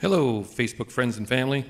Hello, Facebook friends and family.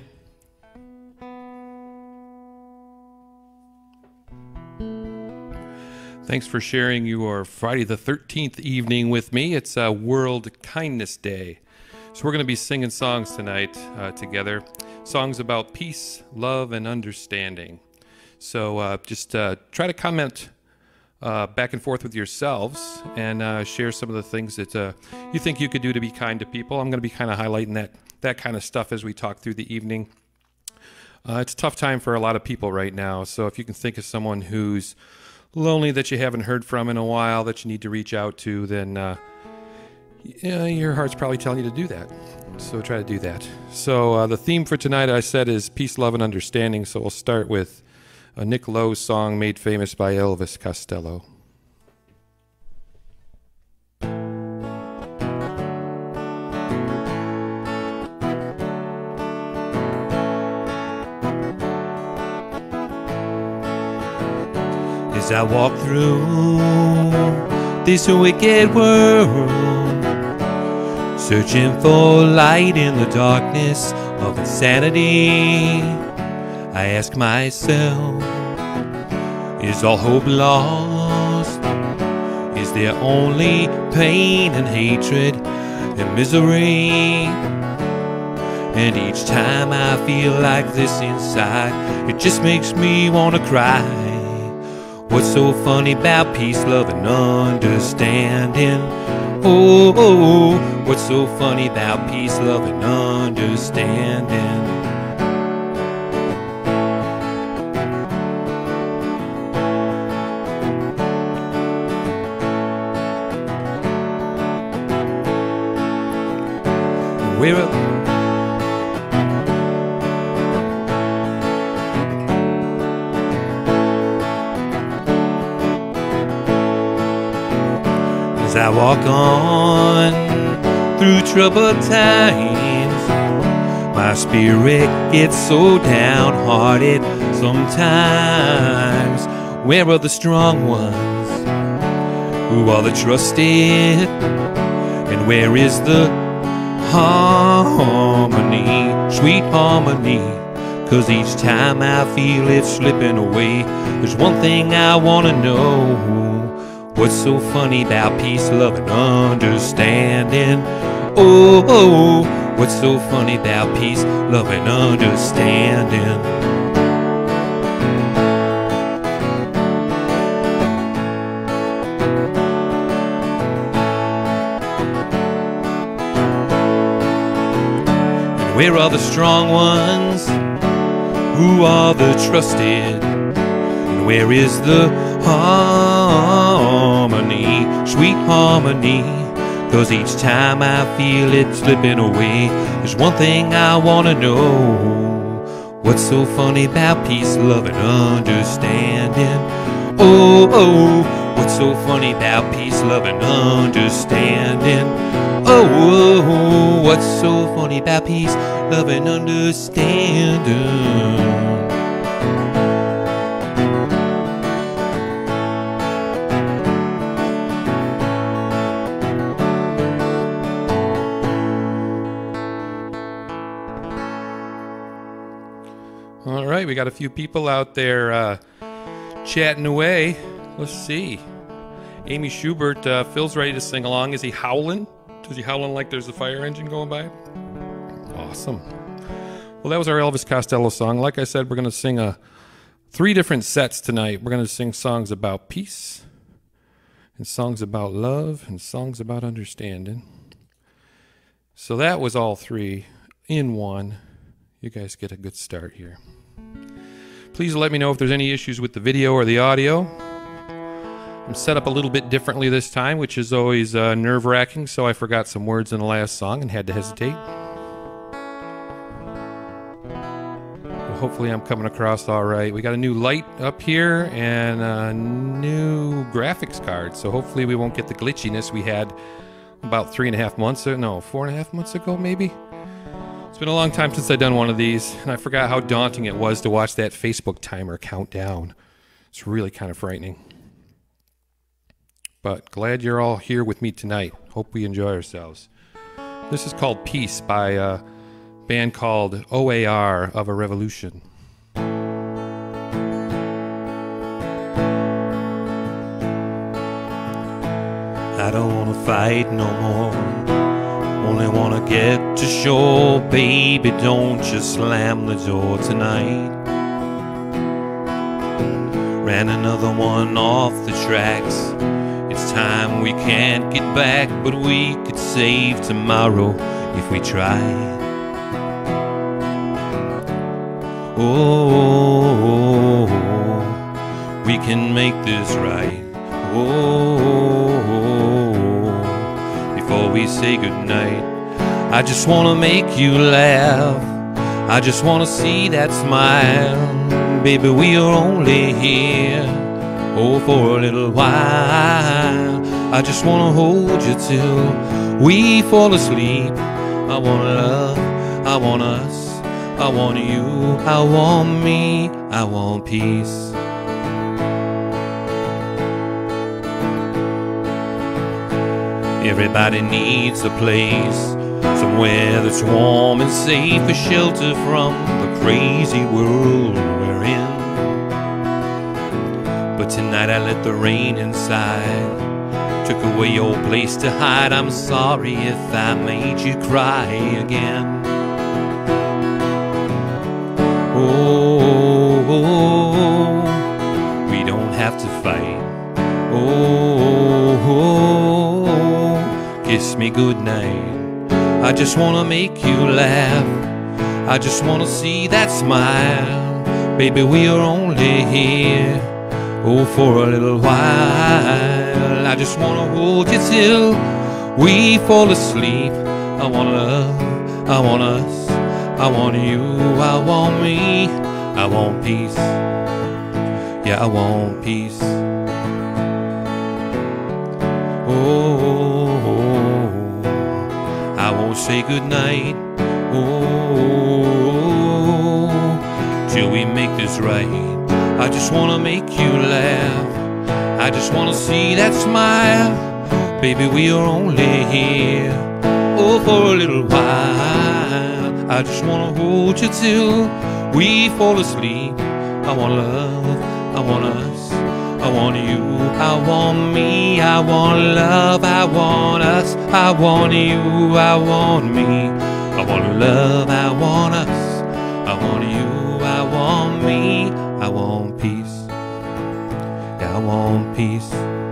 Thanks for sharing your Friday the 13th evening with me. It's World Kindness Day. So we're going to be singing songs tonight together. Songs about peace, love, and understanding. So just try to comment back and forth with yourselves and share some of the things that you think you could do to be kind to people. I'm going to be kind of highlighting that kind of stuff as we talk through the evening. It's a tough time for a lot of people right now. So if you can think of someone who's lonely that you haven't heard from in a while that you need to reach out to, then your heart's probably telling you to do that. So try to do that. So the theme for tonight, I said, is peace, love, and understanding. So we'll start with a Nick Lowe song made famous by Elvis Costello. As I walk through this wicked world, searching for light in the darkness of insanity, I ask myself, is all hope lost? Is there only pain and hatred and misery? And each time I feel like this inside, it just makes me want to cry. What's so funny about peace, love, and understanding? Oh, what's so funny about peace, love, and understanding? As I walk on through troubled times, my spirit gets so downhearted sometimes. Where are the strong ones? Who are the trusted? And where is the harmony, sweet harmony? 'Cause each time I feel it slipping away, there's one thing I wanna know. What's so funny about peace, love, and understanding? Oh, what's so funny about peace, love, and understanding? And where are the strong ones? Who are the trusted? And where is the harmony, sweet harmony? 'Cause each time I feel it slipping away, there's one thing I wanna know. What's so funny about peace, love, and understanding? Oh, what's so funny about peace, love, and understanding? Oh, what's so funny about peace, love, and understanding? All right, we got a few people out there chatting away. Let's see. Amy Schubert, Phil's ready to sing along. Is he howling? Is he howling like there's a fire engine going by? Awesome. Well, that was our Elvis Costello song. Like I said, we're going to sing 3 different sets tonight. We're going to sing songs about peace, and songs about love, and songs about understanding. So that was all 3 in one. You guys get a good start here. Please let me know if there's any issues with the video or the audio. I'm set up a little bit differently this time, which is always nerve-wracking, so I forgot some words in the last song and had to hesitate. Well, hopefully I'm coming across all right. We got a new light up here and a new graphics card, so hopefully we won't get the glitchiness we had about 4.5 months ago maybe. It's been a long time since I've done one of these, and I forgot how daunting it was to watch that Facebook timer count down. It's really kind of frightening. But glad you're all here with me tonight. Hope we enjoy ourselves. This is called Peace by band called OAR of a Revolution. I don't wanna fight no more, only wanna get to shore. Baby, don't you slam the door tonight. Ran another one off the tracks. It's time we can't get back, but we could save tomorrow if we tried. Oh, we can make this right. Oh, before we say goodnight, I just wanna make you laugh. I just wanna see that smile. Baby, we are only here, oh, for a little while. I just wanna hold you till we fall asleep. I want love, I want us, I want you, I want me, I want peace. Everybody needs a place, somewhere that's warm and safe, a shelter from the crazy world we're in. But tonight I let the rain inside, took away your place to hide. I'm sorry if I made you cry again. Oh, we don't have to fight. Oh, kiss me goodnight. I just wanna make you laugh. I just wanna see that smile. Baby, we are only here, oh, for a little while. I just wanna hold you till we fall asleep. I want love, I want us, I want you, I want me, I want peace. Yeah, I want peace. Oh, I won't say goodnight, oh, till we make this right. I just wanna make you laugh. I just wanna see that smile. Baby, we are only here, oh, for a little while. I just wanna hold you till we fall asleep. I want love, I want us, I want you, I want me, I want love, I want us, I want you, I want me, I want love, I want us, I want you, I want me, I want peace. Yeah, I want peace.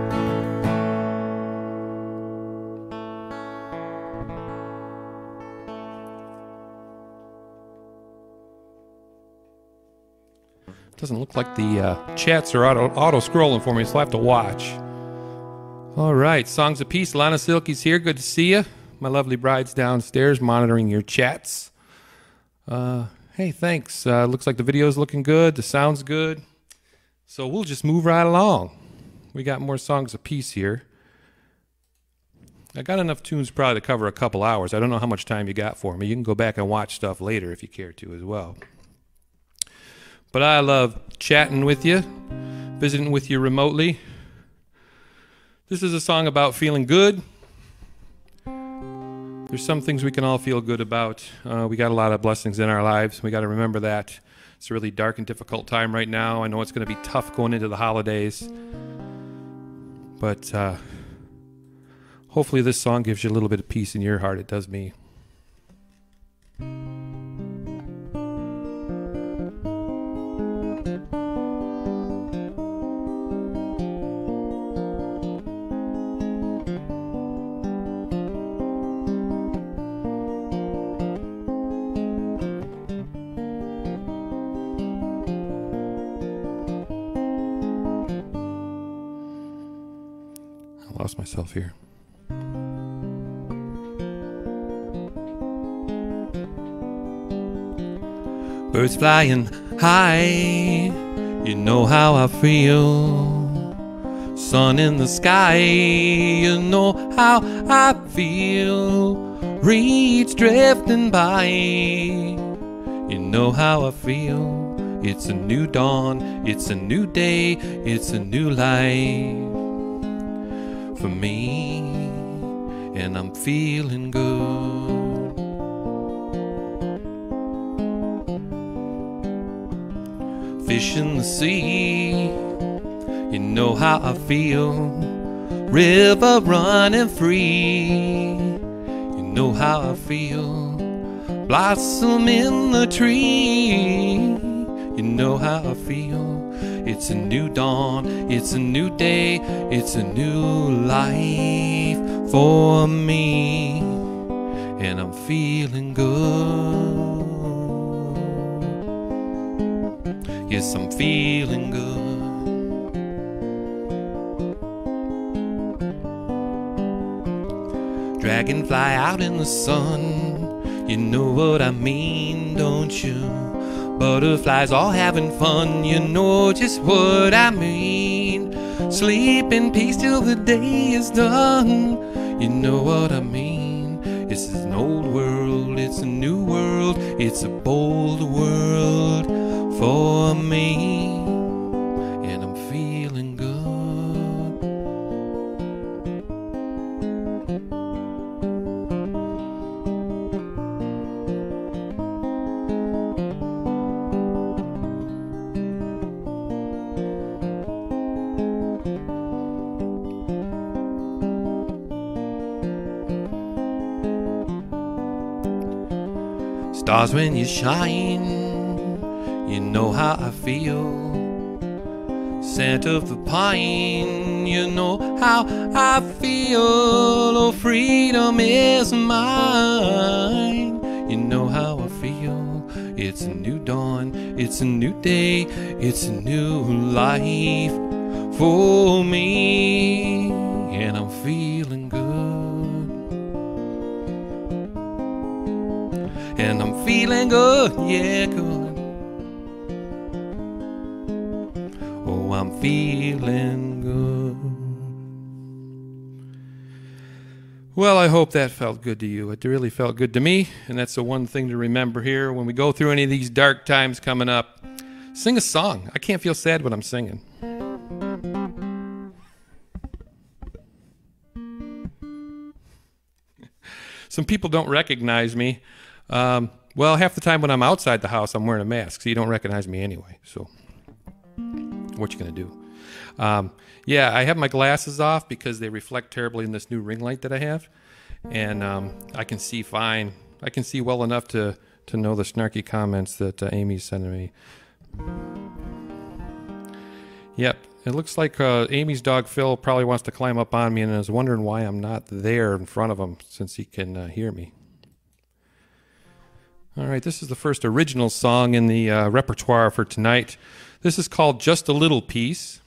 Doesn't look like the chats are auto-scrolling for me, so I'll have to watch. All right, Songs of Peace. Lana Silky's here. Good to see you. My lovely bride's downstairs monitoring your chats. Hey, thanks. Looks like the video's looking good. The sound's good. So we'll just move right along. We got more Songs of Peace here. I got enough tunes probably to cover a couple hours. I don't know how much time you got for me. You can go back and watch stuff later if you care to as well. But I love chatting with you, visiting with you remotely. This is a song about feeling good. There's some things we can all feel good about. We got a lot of blessings in our lives. We got to remember that. It's a really dark and difficult time right now. I know it's going to be tough going into the holidays. But hopefully this song gives you a little bit of peace in your heart. It does me. Lost myself here. Birds flying high, you know how I feel. Sun in the sky, you know how I feel. Reeds drifting by, you know how I feel. It's a new dawn, it's a new day, it's a new life for me, and I'm feeling good. fish in the sea. You know how I feel, river running free. You know how I feel, blossom in the tree. You know how I feel, it's a new dawn, it's a new day, it's a new life for me. And I'm feeling good. Yes, I'm feeling good. Dragonfly out in the sun, you know what I mean, don't you? Butterflies all having fun, you know just what I mean. Sleep in peace till the day is done, you know what I mean. This is an old world, it's a new world, it's a bold world for me. And I'm feeling good. Stars when you shine, you know how I feel. Scent of the pine, you know how I feel. Oh, freedom is mine, you know how I feel. It's a new dawn, it's a new day, it's a new life for me. And I'm feeling good. And I'm feeling good, yeah, good. Oh, I'm feeling good. Well, I hope that felt good to you. It really felt good to me, and that's the one thing to remember here when we go through any of these dark times coming up. Sing a song. I can't feel sad when I'm singing. Some people don't recognize me. Well, half the time when I'm outside the house, I'm wearing a mask, so you don't recognize me anyway. So, what you gonna do? Yeah, I have my glasses off because they reflect terribly in this new ring light that I have, and I can see fine. I can see well enough to know the snarky comments that Amy's sending me. Yep, it looks like Amy's dog Phil probably wants to climb up on me and is wondering why I'm not there in front of him since he can hear me. All right, this is the first original song in the repertoire for tonight. This is called Just a Little Piece.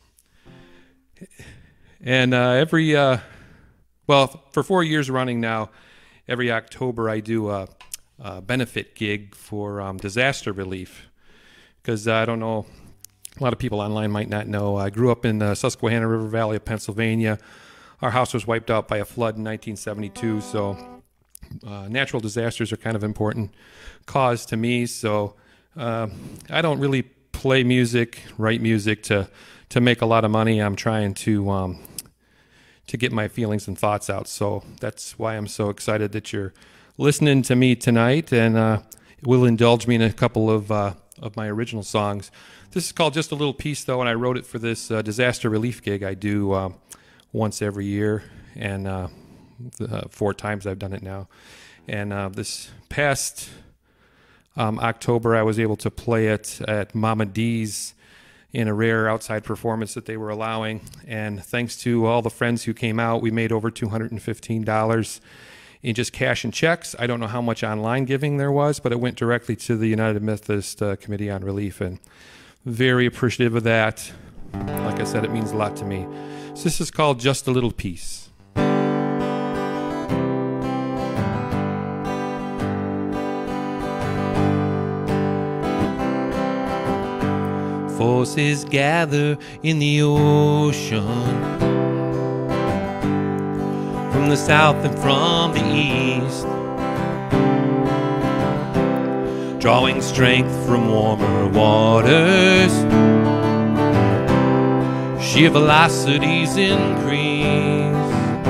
And well, for 4 years running now, every October I do a benefit gig for disaster relief. Because I don't know, a lot of people online might not know, I grew up in the Susquehanna River Valley of Pennsylvania. Our house was wiped out by a flood in 1972, so natural disasters are kind of important cause to me. So I don't really play music, write music to make a lot of money. I'm trying to get my feelings and thoughts out. So that's why I'm so excited that you're listening to me tonight, and will indulge me in a couple of my original songs. This is called Just a Little Piece, though, and I wrote it for this disaster relief gig I do once every year, and 4 times I've done it now. And this past October, I was able to play it at Mama D's in a rare outside performance that they were allowing. And thanks to all the friends who came out, we made over $215 in just cash and checks. I don't know how much online giving there was, but it went directly to the United Methodist Committee on Relief, and very appreciative of that. Like I said, it means a lot to me. So this is called Just a Little Piece. Forces gather in the ocean, from the south and from the east, drawing strength from warmer waters. Sheer velocities increase.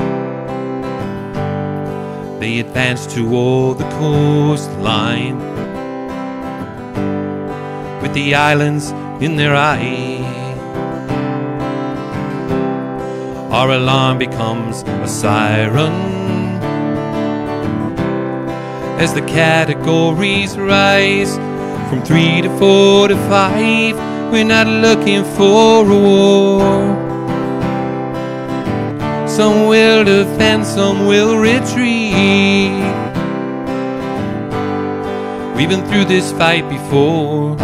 They advance toward the coastline, with the islands in their eye. Our alarm becomes a siren as the categories rise from 3 to 4 to 5. We're not looking for a war. Some will defend, some will retreat. We've been through this fight before.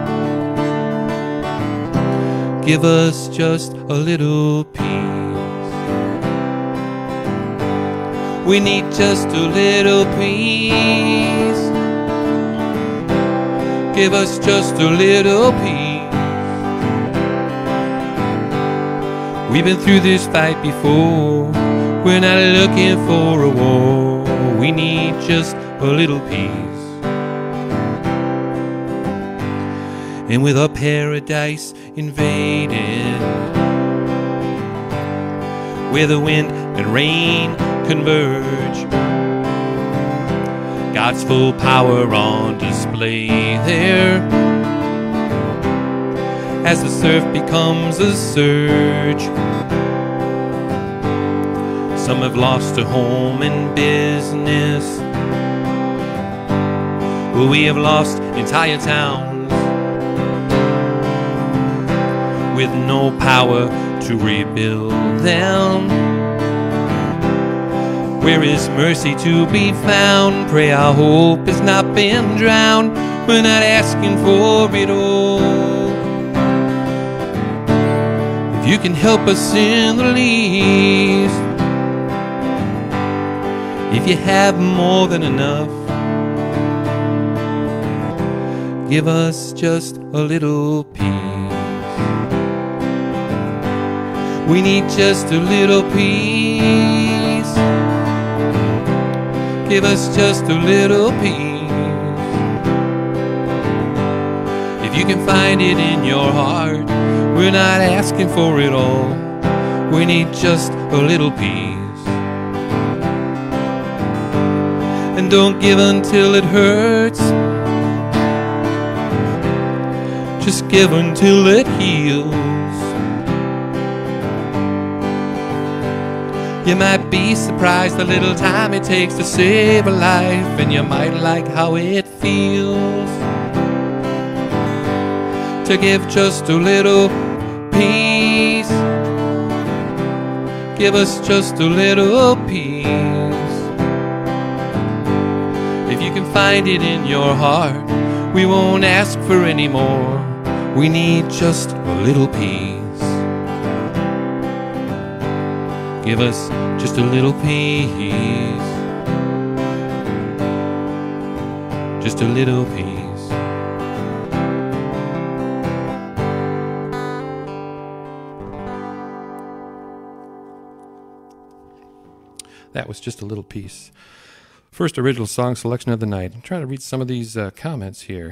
Give us just a little peace. We need just a little peace. Give us just a little peace. We've been through this fight before. We're not looking for a war. We need just a little peace. And with a paradise invaded, where the wind and rain converge, God's full power on display there, as the surf becomes a surge. Some have lost a home and business. Well, we have lost entire towns with no power to rebuild them. Where is mercy to be found? Pray our hope has not been drowned. We're not asking for it all. If you can help us in the least, if you have more than enough, give us just a little peace. We need just a little peace. Give us just a little peace. If you can find it in your heart, we're not asking for it all. We need just a little peace. And don't give until it hurts. Just give until it heals. You might be surprised the little time it takes to save a life, and you might like how it feels to give just a little peace. Give us just a little peace. If you can find it in your heart, we won't ask for any more. We need just a little peace. Give us just a little peace. Just a little peace. That was just a little piece. First original song selection of the night. I'm trying to read some of these comments here.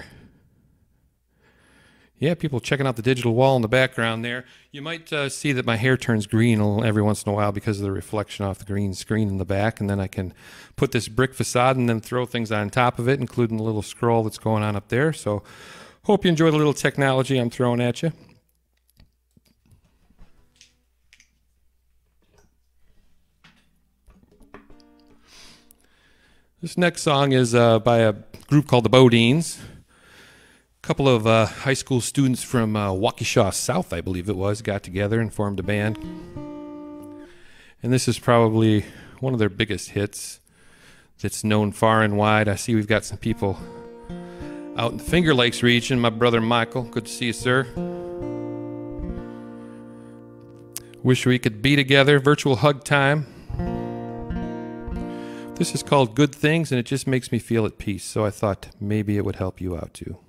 Yeah, people checking out the digital wall in the background there. You might see that my hair turns green every once in a while because of the reflection off the green screen in the back, and then I can put this brick facade and then throw things on top of it, including the little scroll that's going on up there. So hope you enjoy the little technology I'm throwing at you. This next song is by a group called the Bodines. A couple of high school students from Waukesha South, I believe it was, got together and formed a band. And this is probably one of their biggest hits that's known far and wide. I see we've got some people out in the Finger Lakes region. My brother Michael, good to see you, sir. Wish we could be together. Virtual hug time. This is called Good Things, and it just makes me feel at peace, so I thought maybe it would help you out too.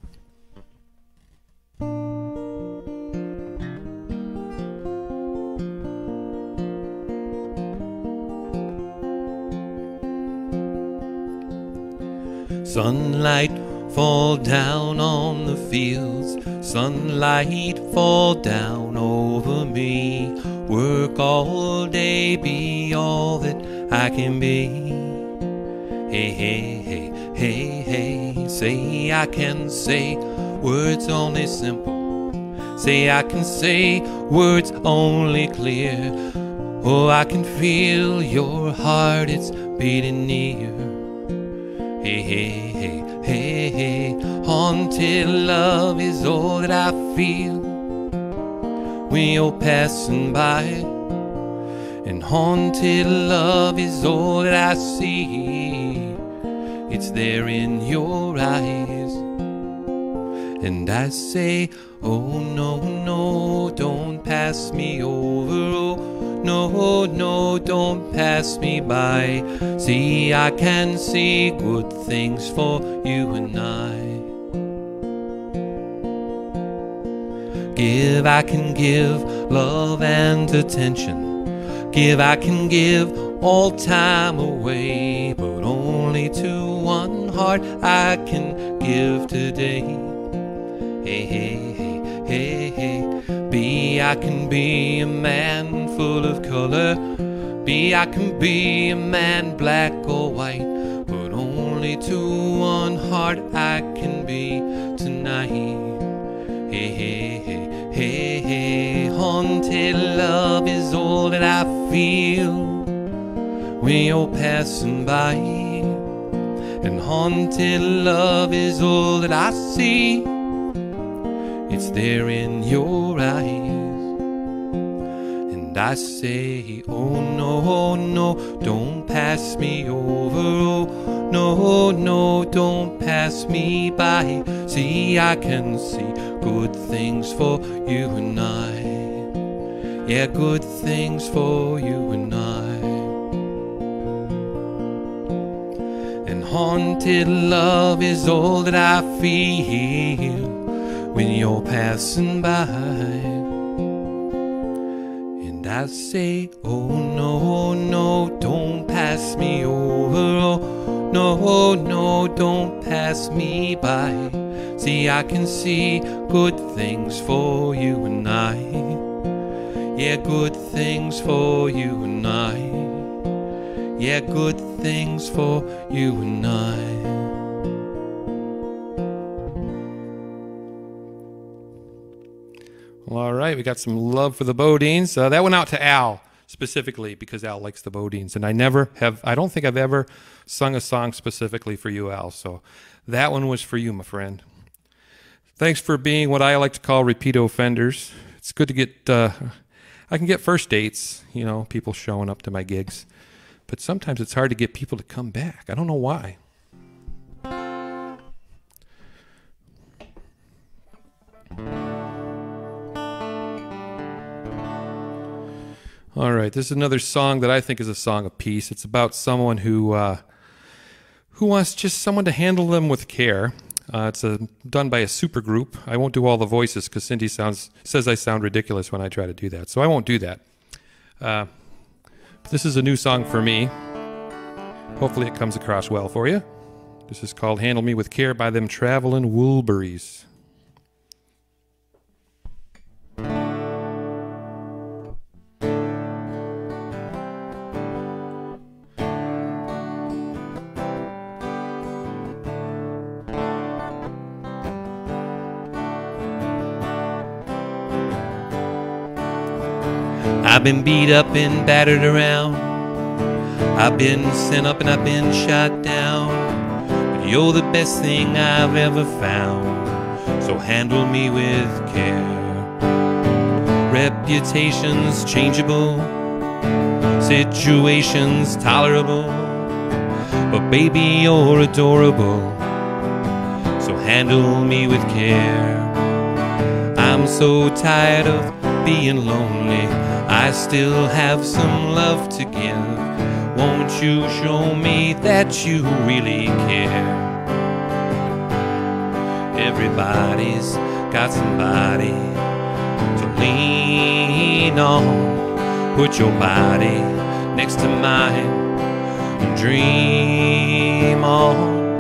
Sunlight fall down on the fields, sunlight fall down over me. Work all day, be all that I can be. Hey, hey, hey, hey, hey, say I can say words only simple Say I can say words only clear. Oh, I can feel your heart, it's beating near. Hey, hey, hey, hey, hey. Haunted love is all that I feel when you're passing by. And haunted love is all that I see. It's there in your eyes. And I say, oh no, no, don't pass me over. Oh no, no, don't pass me by. See, I can see good things for you and I. Give, I can give love and attention. Give, I can give all time away, but only to one heart I can give today. Hey, hey, hey, hey, hey. Be, I can be a man full of color. Be, I can be a man black or white, but only to one heart I can be tonight. Hey, hey, hey, hey, hey. Haunted love is all that I feel when you're passing by. And haunted love is all that I see. It's there in your eyes. And I say, oh no, no, don't pass me over. Oh no, no, don't pass me by. See, I can see good things for you and I. Yeah, good things for you and I. And haunted love is all that I feel when you're passing by. And I say, oh no, no, don't pass me over. Oh no, no, don't pass me by. See, I can see good things for you and I. Yeah, good things for you and I. Yeah, good things for you and I. Well, all right, we got some love for the Bodines. That went out to Al specifically because Al likes the Bodines, and I don't think I've ever sung a song specifically for you, Al. So that one was for you, my friend. Thanks for being what I like to call repeat offenders. It's good to get, I can get first dates, you know, people showing up to my gigs, but sometimes it's hard to get people to come back. I don't know why. All right, this is another song that I think is a song of peace. It's about someone who wants just someone to handle them with care. It's done by a super group. I won't do all the voices because Cindy says I sound ridiculous when I try to do that, so I won't do that. This is a new song for me. Hopefully it comes across well for you. This is called Handle Me With Care by them Travelin' Woolburys. I've been beat up and battered around. I've been sent up and I've been shot down. But you're the best thing I've ever found. So handle me with care. Reputations changeable, situations tolerable, but baby, you're adorable. So handle me with care. I'm so tired of being lonely. I still have some love to give. Won't you show me that you really care? Everybody's got somebody to lean on. Put your body next to mine and dream on.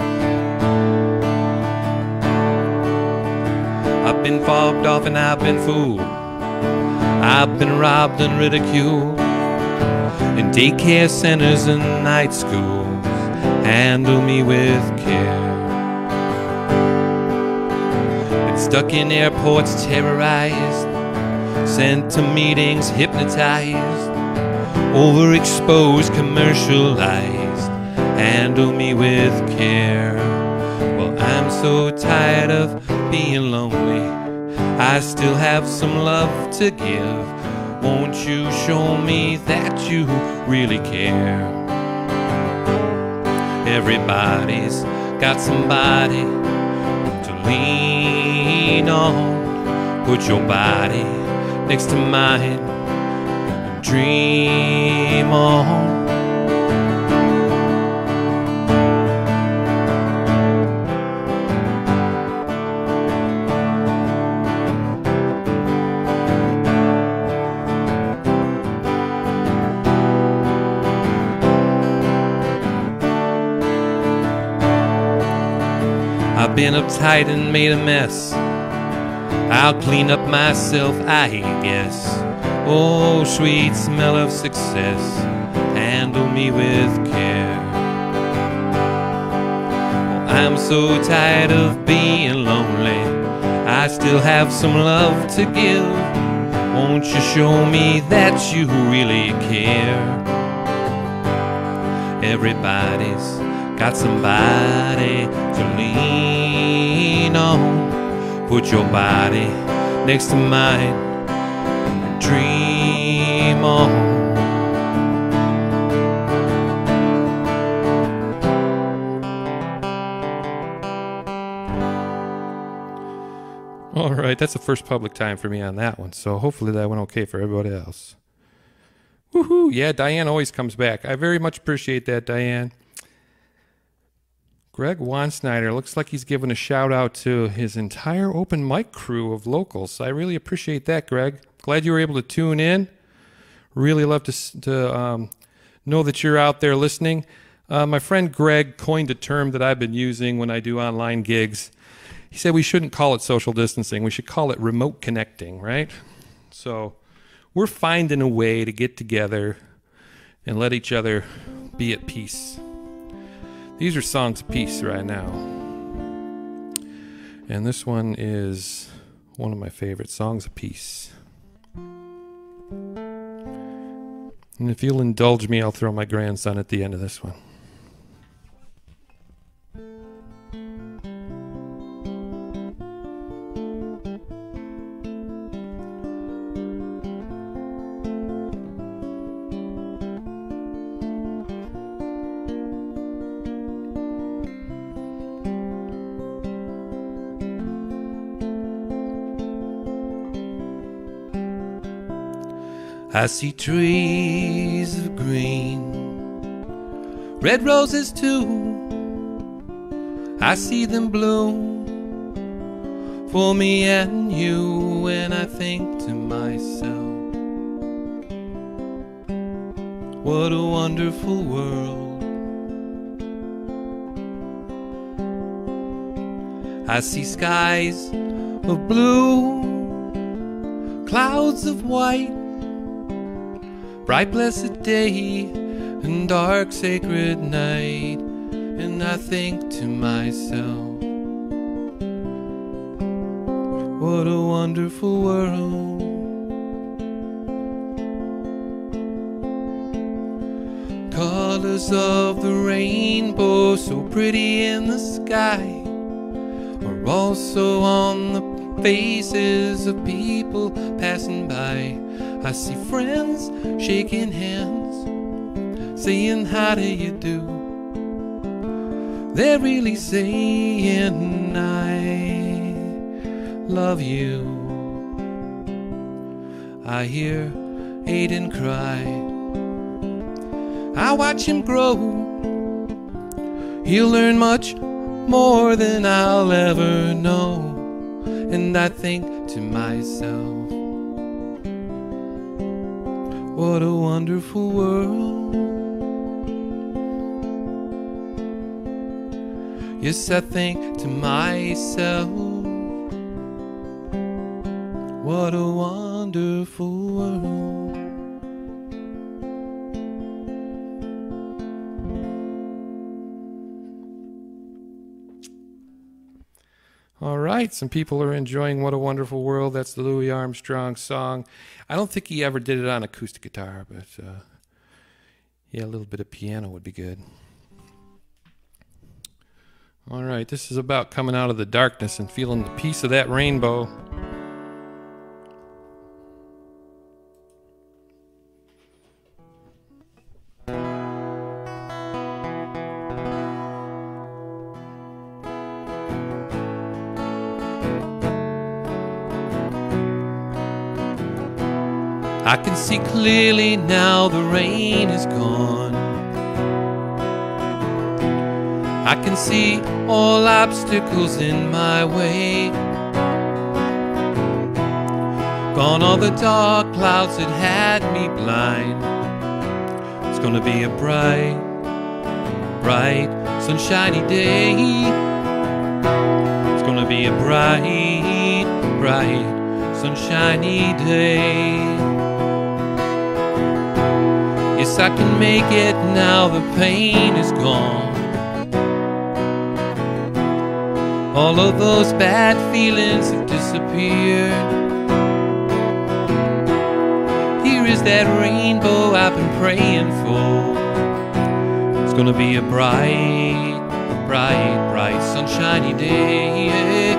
I've been fobbed off and I've been fooled. I've been robbed and ridiculed in daycare centers and night schools. Handle me with care. It's Stuck in airports, terrorized, sent to meetings, hypnotized, overexposed, commercialized. Handle me with care. Well, I'm so tired of being lonely. I still have some love to give. Won't you show me that you really care? Everybody's got somebody to lean on. Put your body next to mine and dream on. I've been uptight and made a mess. I'll clean up myself, I guess. Oh, sweet smell of success, handle me with care. Oh, I'm so tired of being lonely. I still have some love to give. Won't you show me that you really care? Everybody's got somebody to lean on. Put your body next to mine and dream on. All right, that's the first public time for me on that one, so hopefully that went okay for everybody else. Woohoo! Yeah, Diane always comes back. I very much appreciate that, Diane. Greg Wansnyder looks like he's giving a shout out to his entire open mic crew of locals. I really appreciate that, Greg. Glad you were able to tune in. Really love to know that you're out there listening. My friend Greg coined a term that I've been using when I do online gigs. He said we shouldn't call it social distancing. We should call it remote connecting, right? So we're finding a way to get together and let each other be at peace. These are songs of peace right now. And this one is one of my favorite songs of peace. And if you'll indulge me, I'll throw my grandson at the end of this one. I see trees of green, red roses too. I see them bloom for me and you, and I think to myself, what a wonderful world. I see skies of blue, clouds of white, bright blessed day and dark sacred night, and I think to myself, what a wonderful world. Colors of the rainbow so pretty in the sky are also on the faces of people passing by. I see friends shaking hands, saying how do you do. They're really saying I love you. I hear Aiden cry, I watch him grow. He'll learn much more than I'll ever know. And I think to myself, what a wonderful world. Yes, I think to myself, what a wonderful world. All right. right, some people are enjoying What a Wonderful World. That's the Louis Armstrong song. I don't think he ever did it on acoustic guitar, but yeah, a little bit of piano would be good. All right, this is about coming out of the darkness and feeling the peace of that rainbow. I can see clearly now the rain is gone. I can see all obstacles in my way. Gone all the dark clouds that had me blind. It's gonna be a bright, bright, sunshiny day. It's gonna be a bright, bright, sunshiny day. Yes, I can make it now, the pain is gone. All of those bad feelings have disappeared. Here is that rainbow I've been praying for. It's gonna be a bright, bright, bright, sunshiny day.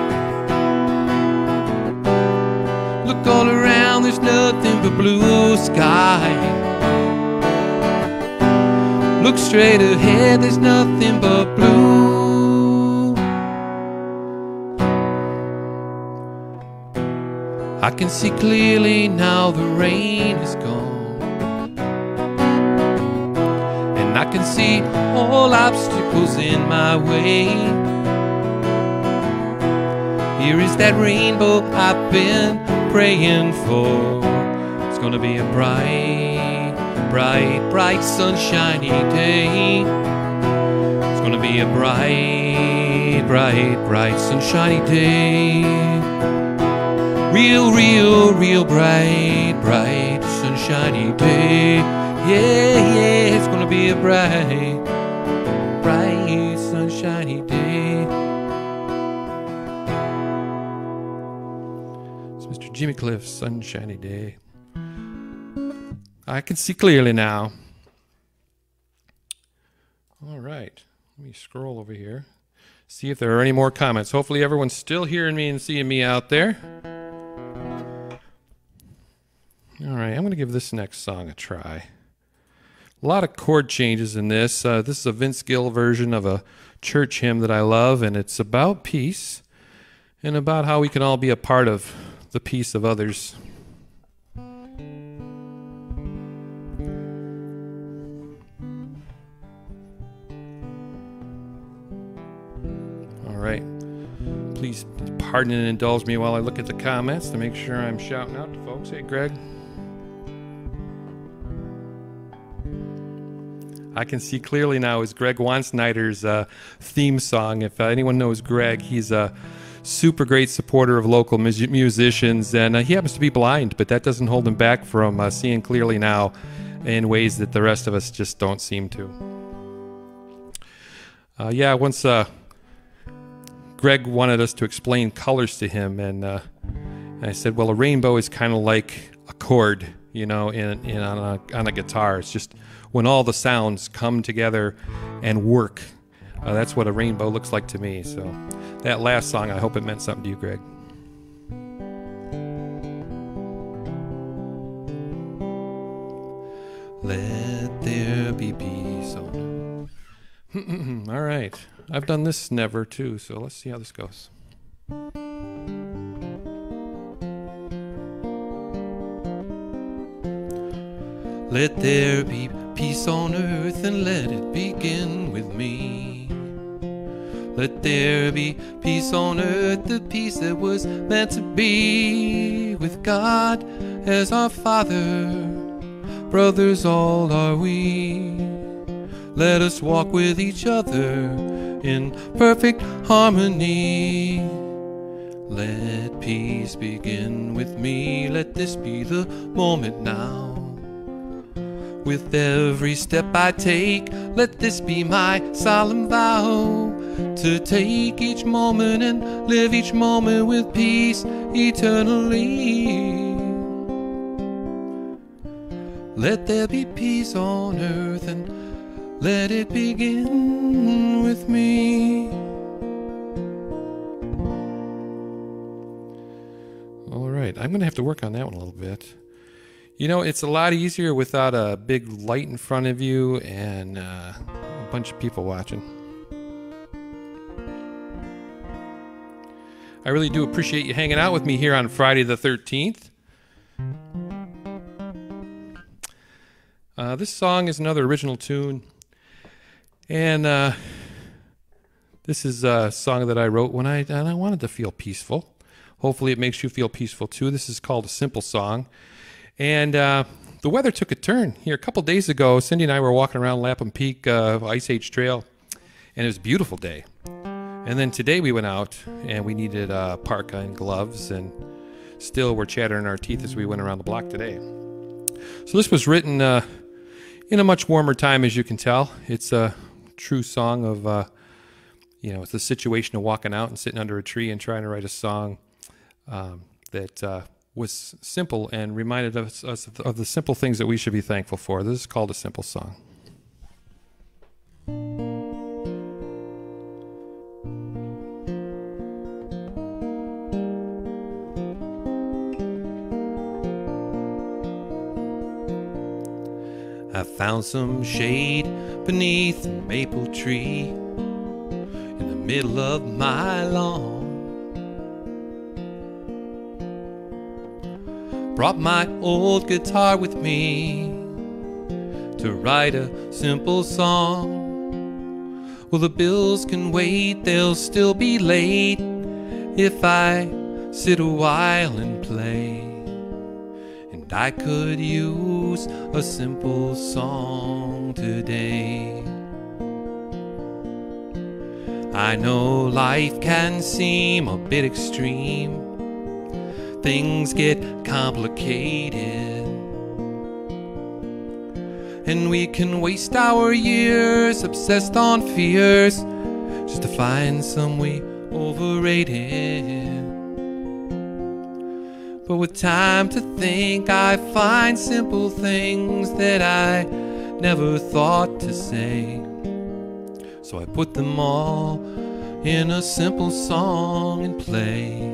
Look all around, there's nothing but blue sky. Look straight ahead, there's nothing but blue. I can see clearly now the rain is gone. And I can see all obstacles in my way. Here is that rainbow I've been praying for. It's gonna be a bright, bright, bright, sunshiny day. It's gonna be a bright, bright, bright, sunshiny day. Real, real, real bright, bright, sunshiny day. Yeah, yeah, it's gonna be a bright, bright, sunshiny day. It's Mr. Jimmy Cliff's Sunshiny Day. I can see clearly now. All right, let me scroll over here, see if there are any more comments. Hopefully everyone's still hearing me and seeing me out there. All right, I'm going to give this next song a try. A lot of chord changes in this. This is a Vince Gill version of a church hymn that I love, and it's about peace and about how we can all be a part of the peace of others. All right, please pardon and indulge me while I look at the comments to make sure I'm shouting out to folks. Hey, Greg. I can see clearly now is Greg Wansnyder's theme song. If anyone knows Greg, he's a super great supporter of local musicians, and he happens to be blind, but that doesn't hold him back from seeing clearly now in ways that the rest of us just don't seem to. Yeah, once Greg wanted us to explain colors to him, and I said, well, a rainbow is kind of like a chord, you know, on a guitar. It's just when all the sounds come together and work. That's what a rainbow looks like to me. So that last song, I hope it meant something to you, Greg. Let there be peace on earth. All right. I've done this never too, so let's see how this goes. Let there be peace on earth, and let it begin with me. Let there be peace on earth, the peace that was meant to be. With God as our Father, brothers all are we. Let us walk with each other in perfect harmony. Let peace begin with me. Let this be the moment now. With every step I take, let this be my solemn vow. to take each moment and live each moment with peace eternally. Let there be peace on earth, and let it begin with me. All right, I'm going to have to work on that one a little bit. You know, it's a lot easier without a big light in front of you and a bunch of people watching. I really do appreciate you hanging out with me here on Friday the 13th. This song is another original tune. And this is a song that I wrote when I wanted to feel peaceful. Hopefully it makes you feel peaceful too. This is called A Simple Song. And the weather took a turn here a couple days ago. Cindy and I were walking around Lapham Peak Ice Age Trail, and it was a beautiful day. And then today we went out, and we needed a parka and gloves, and still we're chattering our teeth as we went around the block today. So this was written in a much warmer time, as you can tell. It's a true song of, it's the situation of walking out and sitting under a tree and trying to write a song that was simple and reminded us of the simple things that we should be thankful for. This is called A Simple Song. I found some shade beneath a maple tree in the middle of my lawn. Brought my old guitar with me to write a simple song. Well, the bills can wait, they'll still be late if I sit a while and play. And I could use a simple song today. I know life can seem a bit extreme. Things get complicated, and we can waste our years obsessed on fears just to find some we overrated. But with time to think, I find simple things that I never thought to say. So I put them all in a simple song and play.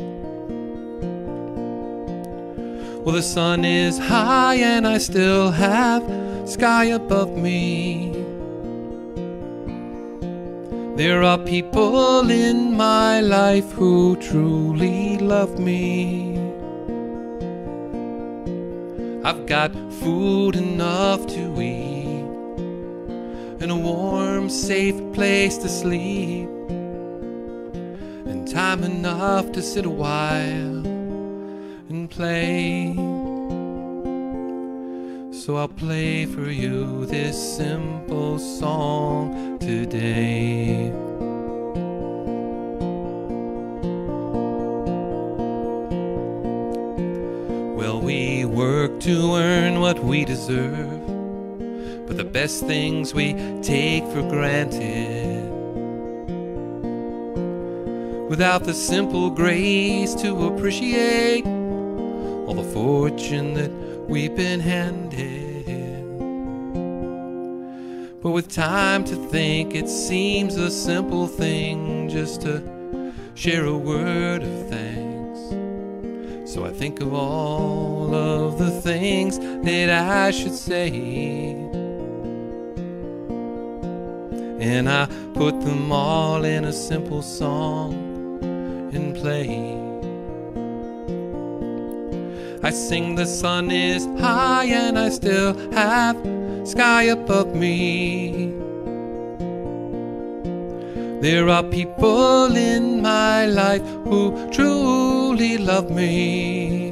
Well, the sun is high and I still have sky above me. There are people in my life who truly love me. I've got food enough to eat and a warm, safe place to sleep, and time enough to sit a while and play. So I'll play for you this simple song today. Well, we work to earn what we deserve, but the best things we take for granted. Without the simple grace to appreciate all the fortune that we've been handed. But with time to think, it seems a simple thing just to share a word of thanks. So I think of all of the things that I should say, and I put them all in a simple song and play. I sing the sun is high and I still have sky above me. There are people in my life who truly love me.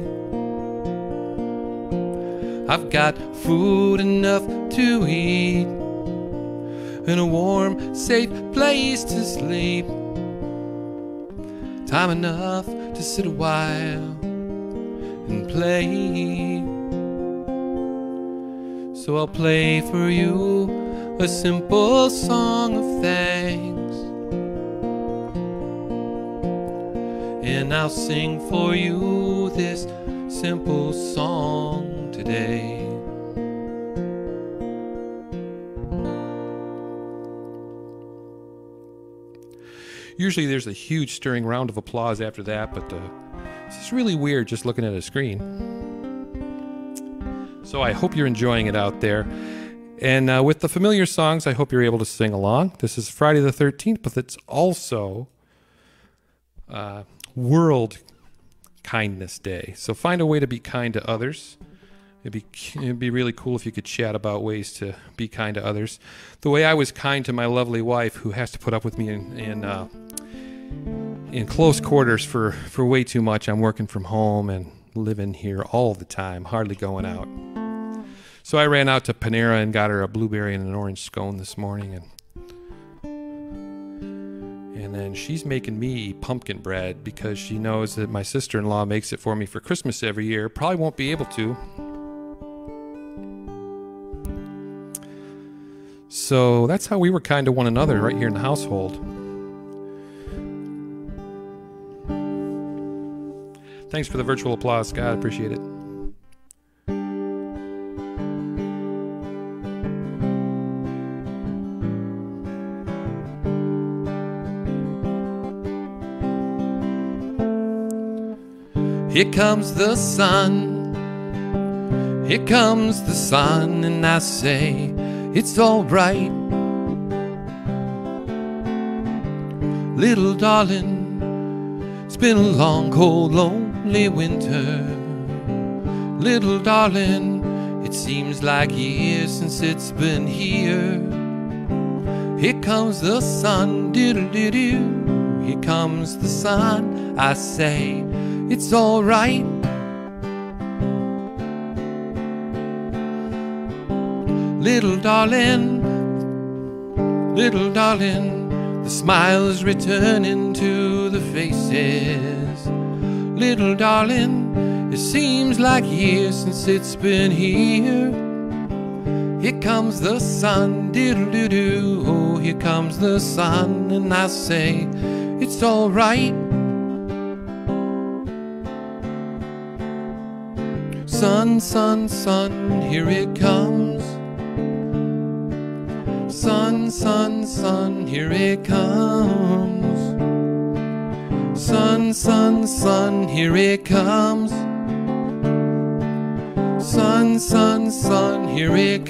I've got food enough to eat and a warm, safe place to sleep, time enough to sit a while and play. So I'll play for you a simple song of thanks. I'll sing for you this simple song today. Usually there's a huge stirring round of applause after that, but it's just really weird just looking at a screen. So I hope you're enjoying it out there. And with the familiar songs, I hope you're able to sing along. This is Friday the 13th, but it's also World Kindness Day. So find a way to be kind to others. It'd be really cool if you could chat about ways to be kind to others. The way I was kind to my lovely wife, who has to put up with me in close quarters for way too much. I'm working from home and living here all the time, hardly going out. So I ran out to Panera and got her a blueberry and an orange scone this morning, and then she's making me pumpkin bread because she knows that my sister-in-law makes it for me for Christmas every year. Probably won't be able to. So that's how we were kind to one another right here in the household. Thanks for the virtual applause, Scott. Appreciate it. Here comes the sun, here comes the sun, and I say it's all right. Little darling, it's been a long, cold, lonely winter. Little darling, it seems like years since it's been here. Here comes the sun, diddle-dee-doo. Here comes the sun, I say it's all right. Little darling, the smile is returning to the faces. Little darling, it seems like years since it's been here. Here comes the sun, diddle-doo-doo. Oh, here comes the sun, and I say it's all right. Sun, sun, sun, here it comes. Sun, sun, sun, here it comes. Sun, sun, sun, here it comes. Sun, sun, sun, here it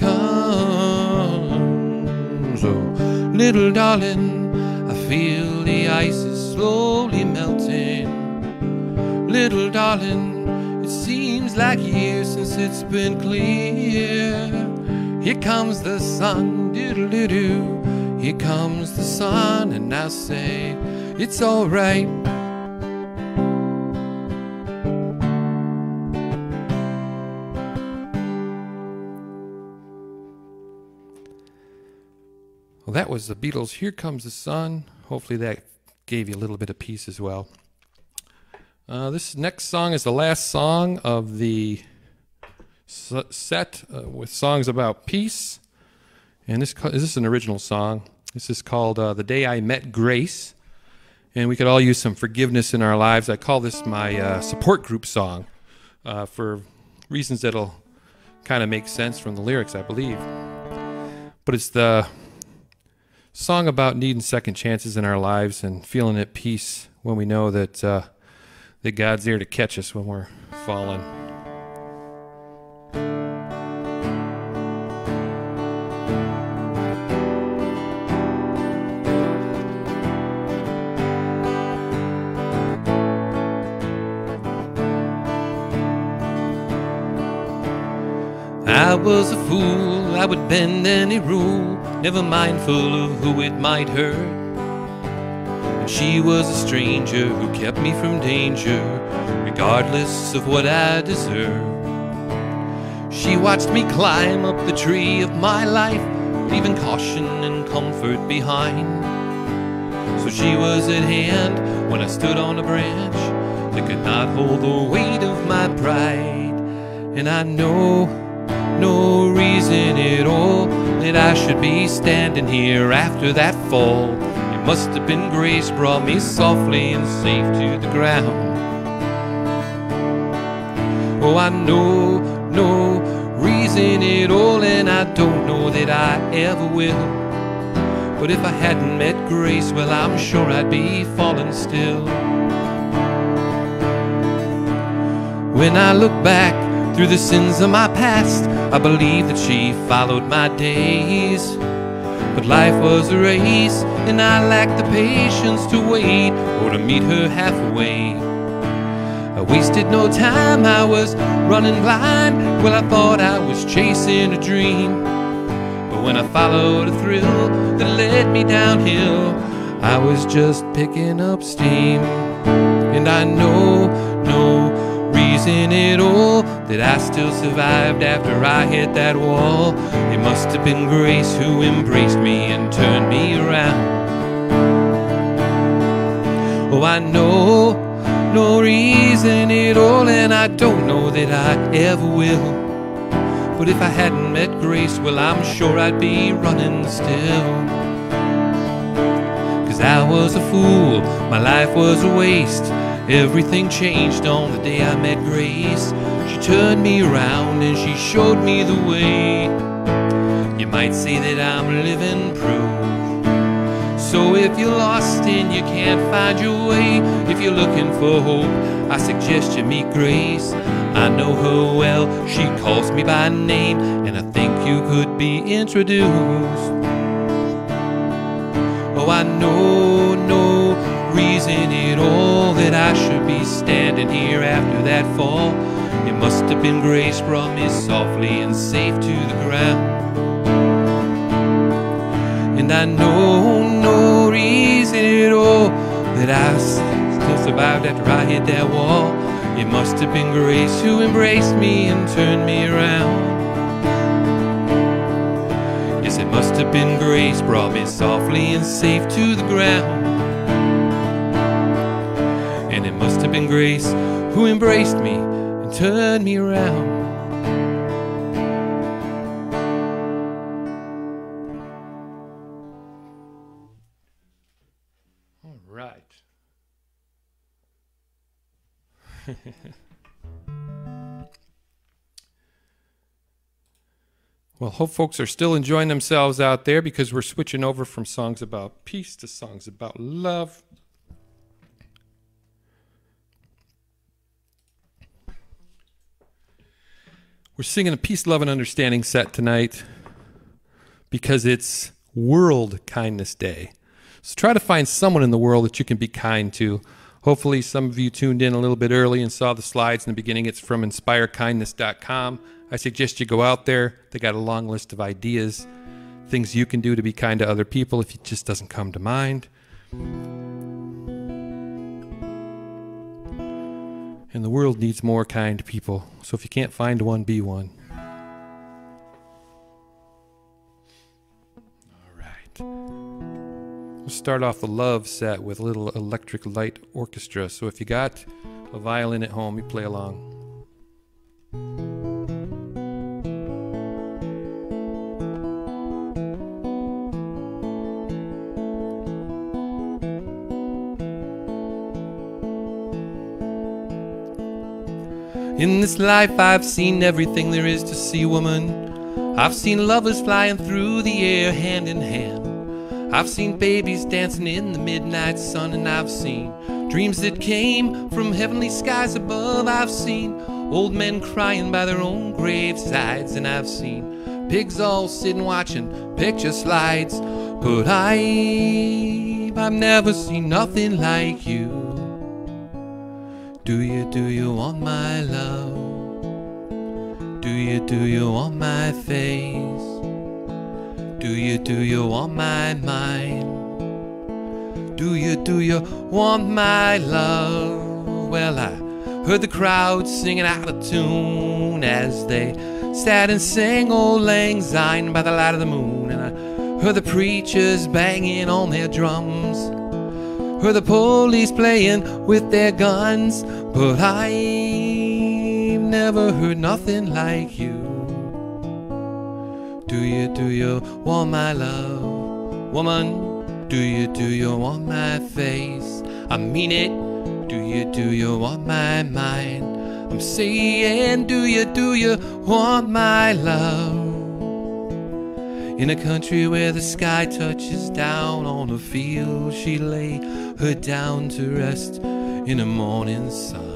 comes. Oh, little darling, I feel the ice is slowly melting. Little darling, it seems like years since it's been clear. Here comes the sun, diddle-doo-doo. Here comes the sun, and I say it's all right. Well, that was the Beatles' Here Comes the Sun. Hopefully that gave you a little bit of peace as well. This next song is the last song of the set with songs about peace. And this is an original song. This is called The Day I Met Grace. And we could all use some forgiveness in our lives. I call this my support group song for reasons that'll kind of make sense from the lyrics, I believe. But it's the song about needing second chances in our lives and feeling at peace when we know that that God's there to catch us when we're falling. I was a fool, I would bend any rule, never mindful of who it might hurt. And she was a stranger who kept me from danger, regardless of what I deserved. She watched me climb up the tree of my life, leaving caution and comfort behind. So she was at hand when I stood on a branch that could not hold the weight of my pride. And I know no reason at all that I should be standing here after that fall. It must have been grace brought me softly and safe to the ground. Oh, I know no reason at all, and I don't know that I ever will. But if I hadn't met grace, well, I'm sure I'd be falling still. When I look back through the sins of my past, I believe that she followed my days. But life was a race, and I lacked the patience to wait or to meet her halfway. I wasted no time, I was running blind. Well, I thought I was chasing a dream. But when I followed a thrill that led me downhill, I was just picking up steam. And I know no reason at all that I still survived after I hit that wall. It must have been grace who embraced me and turned me around. Oh, I know no reason at all, and I don't know that I ever will. But if I hadn't met grace, well, I'm sure I'd be running still. 'Cause I was a fool, my life was a waste. Everything changed on the day I met grace. She turned me around and she showed me the way. You might say that I'm living proof. So if you're lost and you can't find your way, if you're looking for hope, I suggest you meet Grace. I know her well, she calls me by name, and I think you could be introduced. Oh, I know no reason at all that I should be standing here after that fall. It must have been grace brought me softly and safe to the ground. And I know no reason at all that I still survived after I hit that wall. It must have been grace who embraced me and turned me around. Yes, it must have been grace brought me softly and safe to the ground. And it must have been grace who embraced me and turned me around. All right. Well, hope folks are still enjoying themselves out there, because we're switching over from songs about peace to songs about love. We're singing a peace, love, and understanding set tonight because it's World Kindness Day. So try to find someone in the world that you can be kind to. Hopefully some of you tuned in a little bit early and saw the slides in the beginning. It's from inspirekindness.com. I suggest you go out there. They got a long list of ideas, things you can do to be kind to other people if it just doesn't come to mind. And the world needs more kind people. So if you can't find one, be one. All right. We'll start off the love set with a little Electric Light Orchestra. So if you got a violin at home, you play along. In this life I've seen everything there is to see, woman. I've seen lovers flying through the air hand in hand. I've seen babies dancing in the midnight sun, and I've seen dreams that came from heavenly skies above. I've seen old men crying by their own gravesides, and I've seen pigs all sitting watching picture slides. But I've never seen nothing like you. Do you want my love? Do you want my face? Do you want my mind? Do you want my love? Well, I heard the crowd singing out of tune as they sat and sang Old Lang Syne by the light of the moon. And I heard the preachers banging on their drums, heard the police playing with their guns. But I've never heard nothing like you. Do you want my love? Woman, Do you want my face? I mean it. Do you want my mind? I'm saying, do you want my love? In a country where the sky touches down on a field, she lay her down to rest in the morning sun.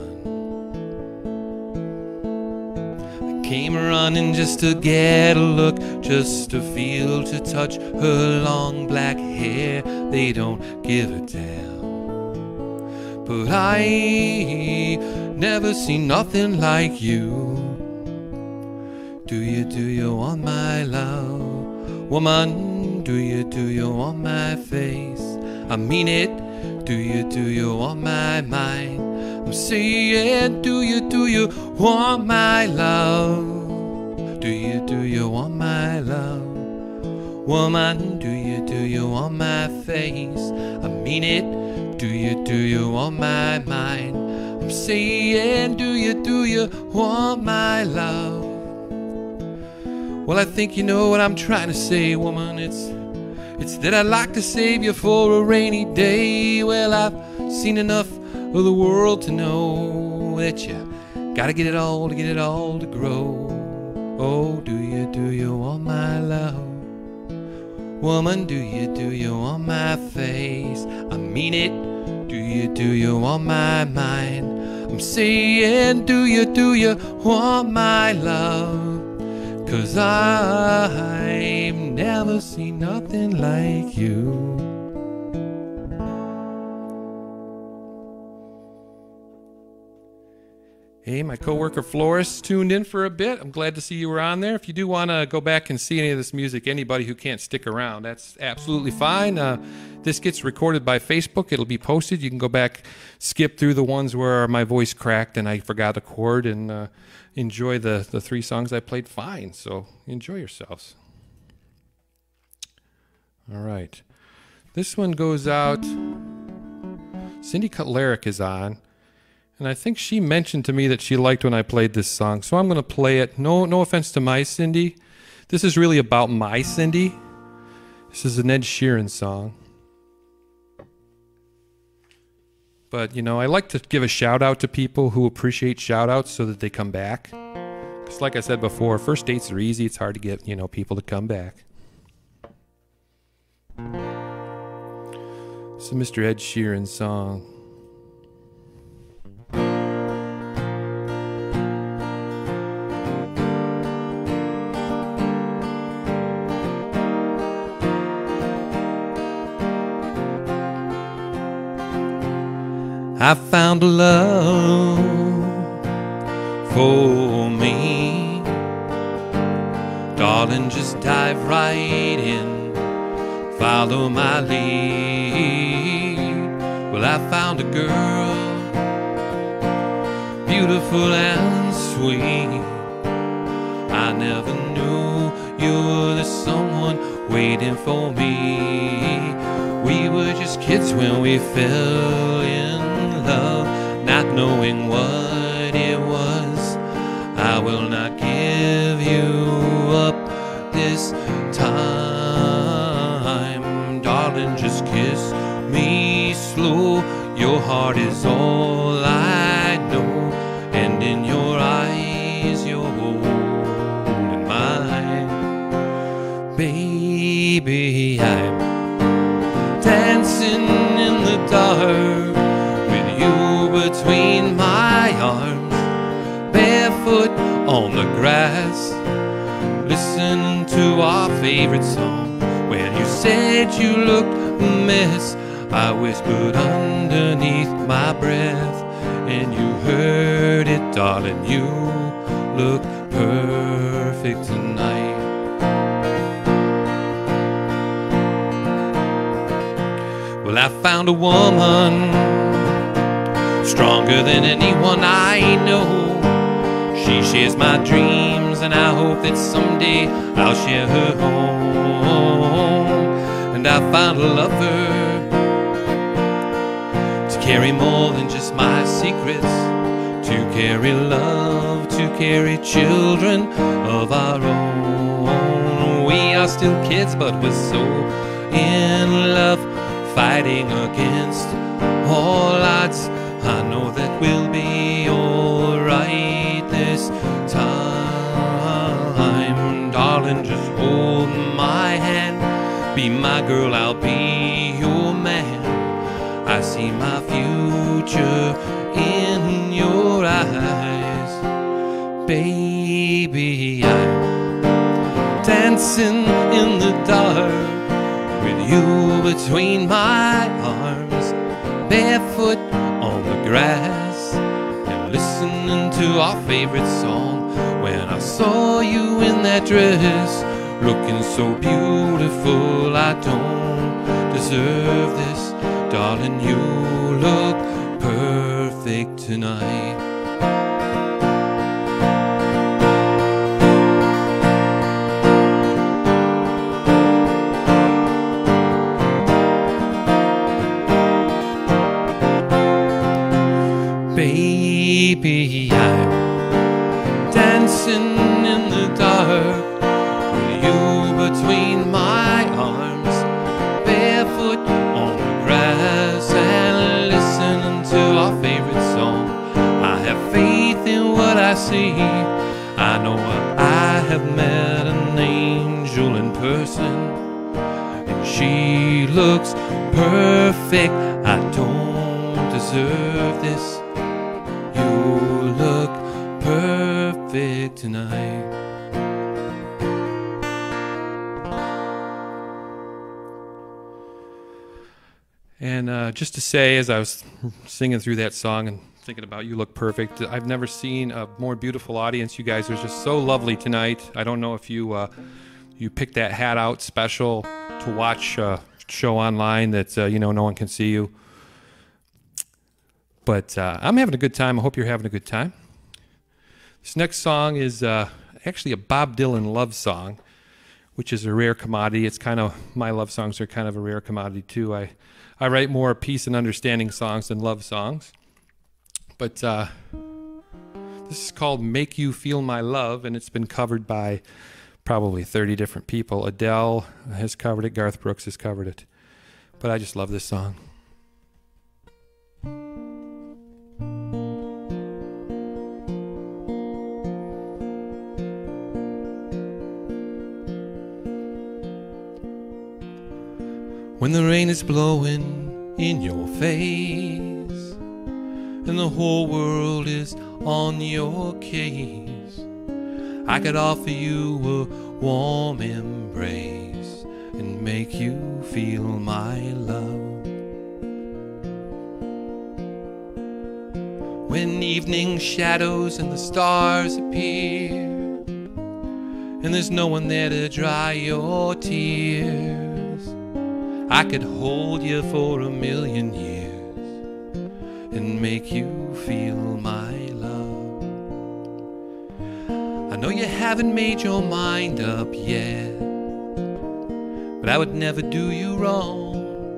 Came running just to get a look, just to feel, to touch her long black hair. They don't give a damn. But I never seen nothing like you. Do you want my love? Woman, do you want my face? I mean it. Do you want my mind? I'm saying, do you want my love? Do you want my love? Woman, do you want my face? I mean it. Do you want my mind? I'm saying, do you want my love? Well, I think you know what I'm trying to say, woman. It's that I'd like to save you for a rainy day. Well, I've seen enough of the world to know that you gotta get it all to grow. Oh, do you want my love? Woman, do you want my face? I mean it. Do you want my mind? I'm saying, do you want my love? 'Cause I've never seen nothing like you. Hey, my coworker Flores tuned in for a bit. I'm glad to see you were on there. If you do want to go back and see any of this music, anybody who can't stick around, that's absolutely fine. This gets recorded by Facebook. It'll be posted. You can go back, skip through the ones where my voice cracked and I forgot a chord, and enjoy the 3 songs I played fine. So enjoy yourselves. All right. This one goes out. Cindy Cutleric is on. And I think she mentioned to me that she liked when I played this song. So I'm going to play it. No offense to my Cindy. This is really about my Cindy. This is an Ed Sheeran song. But, you know, I like to give a shout out to people who appreciate shout outs so that they come back. Because like I said before, first dates are easy. It's hard to get, people to come back. This is Mr. Ed Sheeran song. I found a love for me. Darling, just dive right in, follow my lead. Well, I found a girl, beautiful and sweet. I never knew you were the someone waiting for me. We were just kids when we fell in love, not knowing what it was. I will not give you up this time. Darling, just kiss me slow. Your heart is all I know, and in your eyes you're holding mine. Baby, I'm dancing in the dark, between my arms, barefoot on the grass, listening to our favorite song. When you said you looked a mess, I whispered underneath my breath, and you heard it, darling. You look perfect tonight. Well, I found a woman stronger than anyone I know. She shares my dreams, and I hope that someday I'll share her home. And I found a lover to carry more than just my secrets, to carry love, to carry children of our own. We are still kids, but we're so in love fighting against all odds. I know that we'll be alright this time. Darling, just hold my hand. Be my girl, I'll be your man. I see my future in your eyes. Baby, I'm dancing in the dark with you between my arms, barefoot on the grass and listening to our favorite song. When I saw you in that dress, looking so beautiful, I don't deserve this. Darling, you look perfect tonight. Baby, I'm dancing in the dark with you between my arms, barefoot on the grass and listening to our favorite song. I have faith in what I see. I know I have met an angel in person, and she looks perfect. I don't deserve this. You look perfect tonight. And just to say, as I was singing through that song and thinking about You Look Perfect, I've never seen a more beautiful audience. You guys are just so lovely tonight. I don't know if you you picked that hat out special to watch a show online that you know, no one can see you. But I'm having a good time. I hope you're having a good time. This next song is actually a Bob Dylan love song, which is a rare commodity. It's kind of, my love songs are kind of a rare commodity too. I write more peace and understanding songs than love songs. But this is called Make You Feel My Love, and it's been covered by probably 30 different people. Adele has covered it. Garth Brooks has covered it. But I just love this song. When the rain is blowing in your face and the whole world is on your case, I could offer you a warm embrace and make you feel my love. When evening shadows and the stars appear and there's no one there to dry your tears, I could hold you for 1,000,000 years and make you feel my love. I know you haven't made your mind up yet, but I would never do you wrong.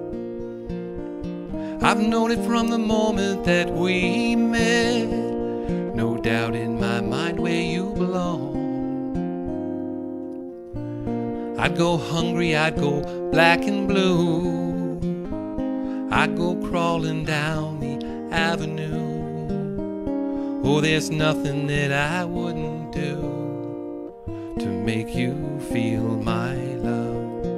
I've known it from the moment that we met. No doubt in my mind where you belong. I'd go hungry, I'd go black and blue, I'd go crawling down the avenue. Oh, there's nothing that I wouldn't do to make you feel my love.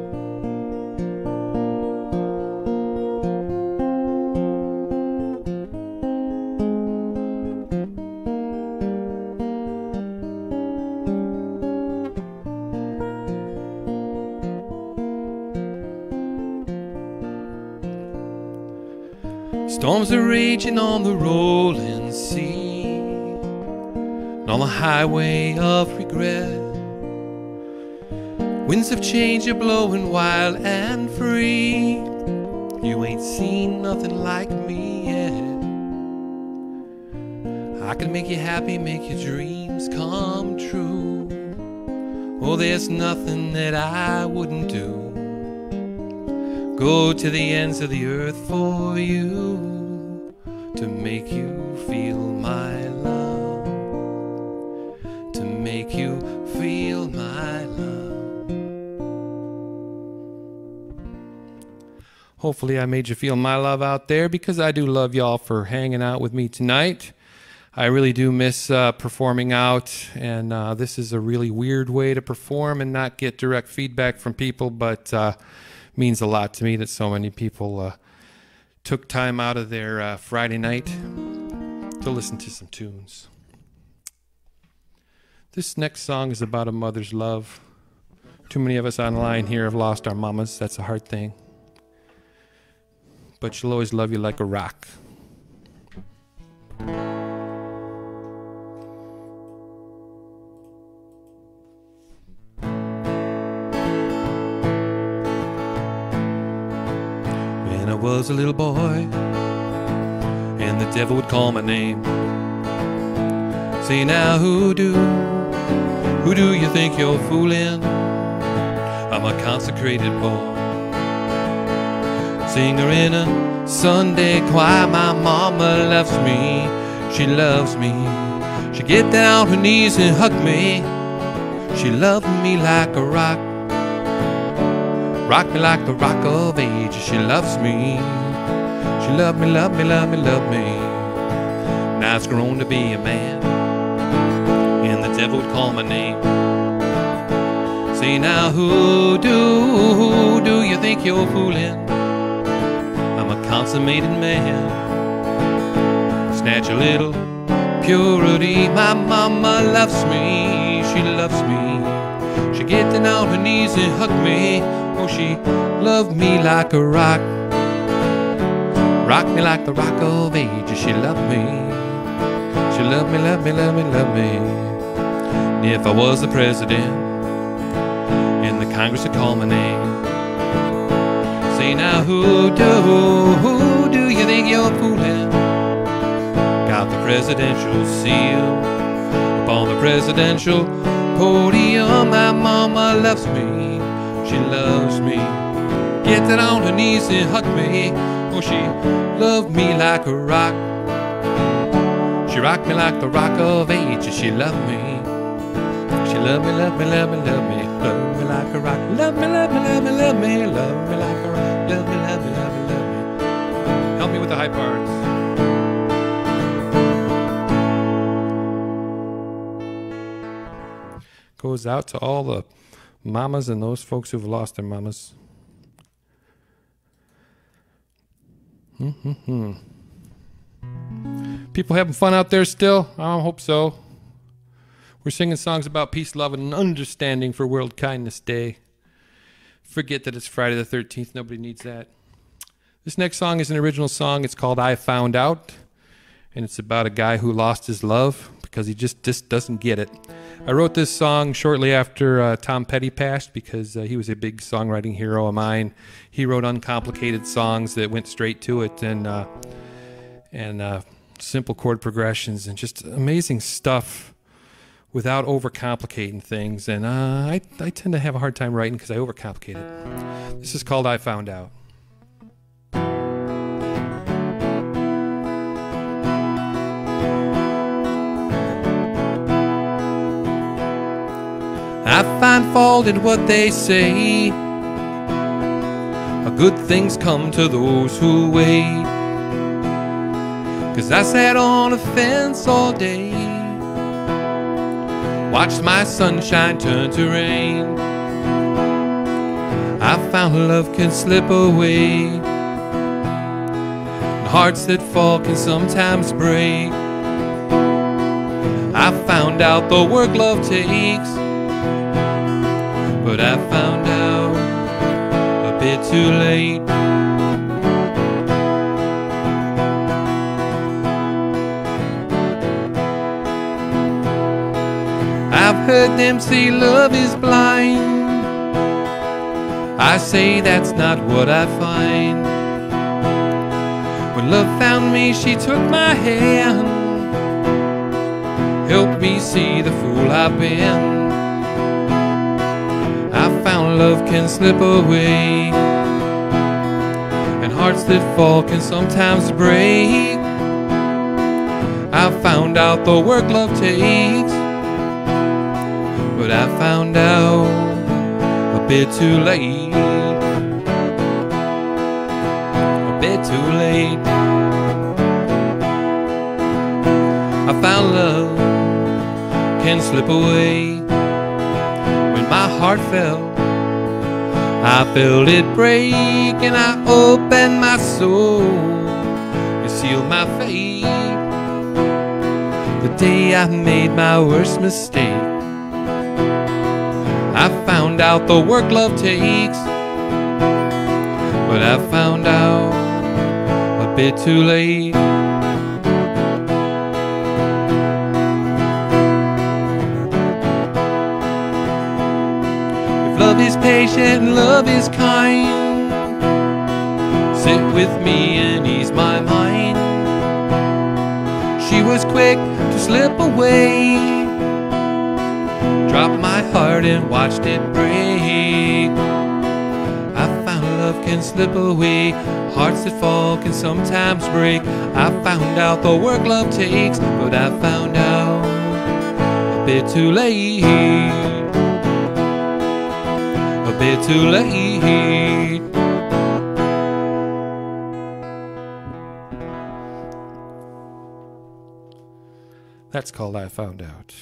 Storms are raging on the rolling sea, and on the highway of regret, winds of change are blowing wild and free. You ain't seen nothing like me yet. I can make you happy, make your dreams come true. Oh, there's nothing that I wouldn't do. Go to the ends of the earth for you to make you feel my love, to make you feel my love. Hopefully I made you feel my love out there, because I do love y'all for hanging out with me tonight. I really do miss performing out, and this is a really weird way to perform and not get direct feedback from people, but means a lot to me that so many people took time out of their Friday night to listen to some tunes. This next song is about a mother's love. Too many of us online here have lost our mamas. That's a hard thing. But she'll always love you like a rock. When I was a little boy, and the devil would call my name, say, now who do you think you're fooling? I'm a consecrated boy, singer in a Sunday choir. My mama loves me, she loves me. She get down on her knees and hug me. She loved me like a rock, rock me like the rock of age. She loves me, she loved me, loved me, loved me, loved me. Now I've grown to be a man, and the devil would call my name. Say, now who do you think you're fooling? I'm a consummated man. Snatch a little purity. My mama loves me, she loves me. She get down on her knees and hug me. Oh, she loved me like a rock, rock me like the rock of ages. She loved me, she loved me, loved me, loved me, loved me. And if I was the president and the Congress would call my name, say, now who do you think you're fooling? Got the presidential seal upon the presidential podium. My mama loves me, she loves me. Get down on her knees and hug me. Oh, she loved me like a rock. She rocked me like the rock of ages. She loved me, she loved me, loved me, loved me, loved me. Love me like a rock. Love me, love me, love me, love me. Love me like a rock. Love me, love me, love me, love me. Help me with the high parts. Goes out to all the mamas and those folks who've lost their mamas. People having fun out there still? I hope so. We're singing songs about peace, love, and understanding for World Kindness Day. Forget that it's Friday the 13th. Nobody needs that. This next song is an original song. It's called I Found Out. And it's about a guy who lost his love because he just doesn't get it. I wrote this song shortly after Tom Petty passed, because he was a big songwriting hero of mine. He wrote uncomplicated songs that went straight to it, and simple chord progressions and just amazing stuff without overcomplicating things. And I tend to have a hard time writing because I overcomplicate it. This is called I Found Out. I find fault in what they say. Good things come to those who wait. 'Cause I sat on a fence all day, watched my sunshine turn to rain. I found love can slip away, and hearts that fall can sometimes break. I found out the work love takes, but I found out a bit too late. I've heard them say love is blind. I say that's not what I find. When love found me, she took my hand, helped me see the fool I've been. I found love can slip away, and hearts that fall can sometimes break. I found out the work love takes, but I found out a bit too late. too late. I found love can slip away. When my heart fell, I felt it break, and I opened my soul and sealed my fate. The day I made my worst mistake, I found out the work love takes, but I found out a bit too late. If love is patient and love is kind, sit with me and ease my mind. She was quick to slip away, dropped my heart and watched it break. I found love can slip away, hearts that fall can sometimes break. I found out the work love takes, but I found out a bit too late. A bit too late. That's called I Found Out.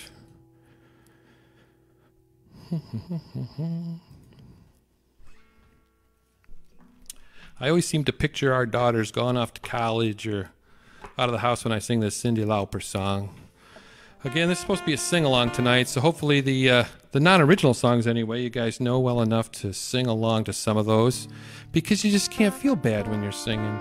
I always seem to picture our daughters going off to college or out of the house when I sing this Cyndi Lauper song. Again, this is supposed to be a sing-along tonight, so hopefully the non-original songs anyway, you guys know well enough to sing along to some of those, because you just can't feel bad when you're singing.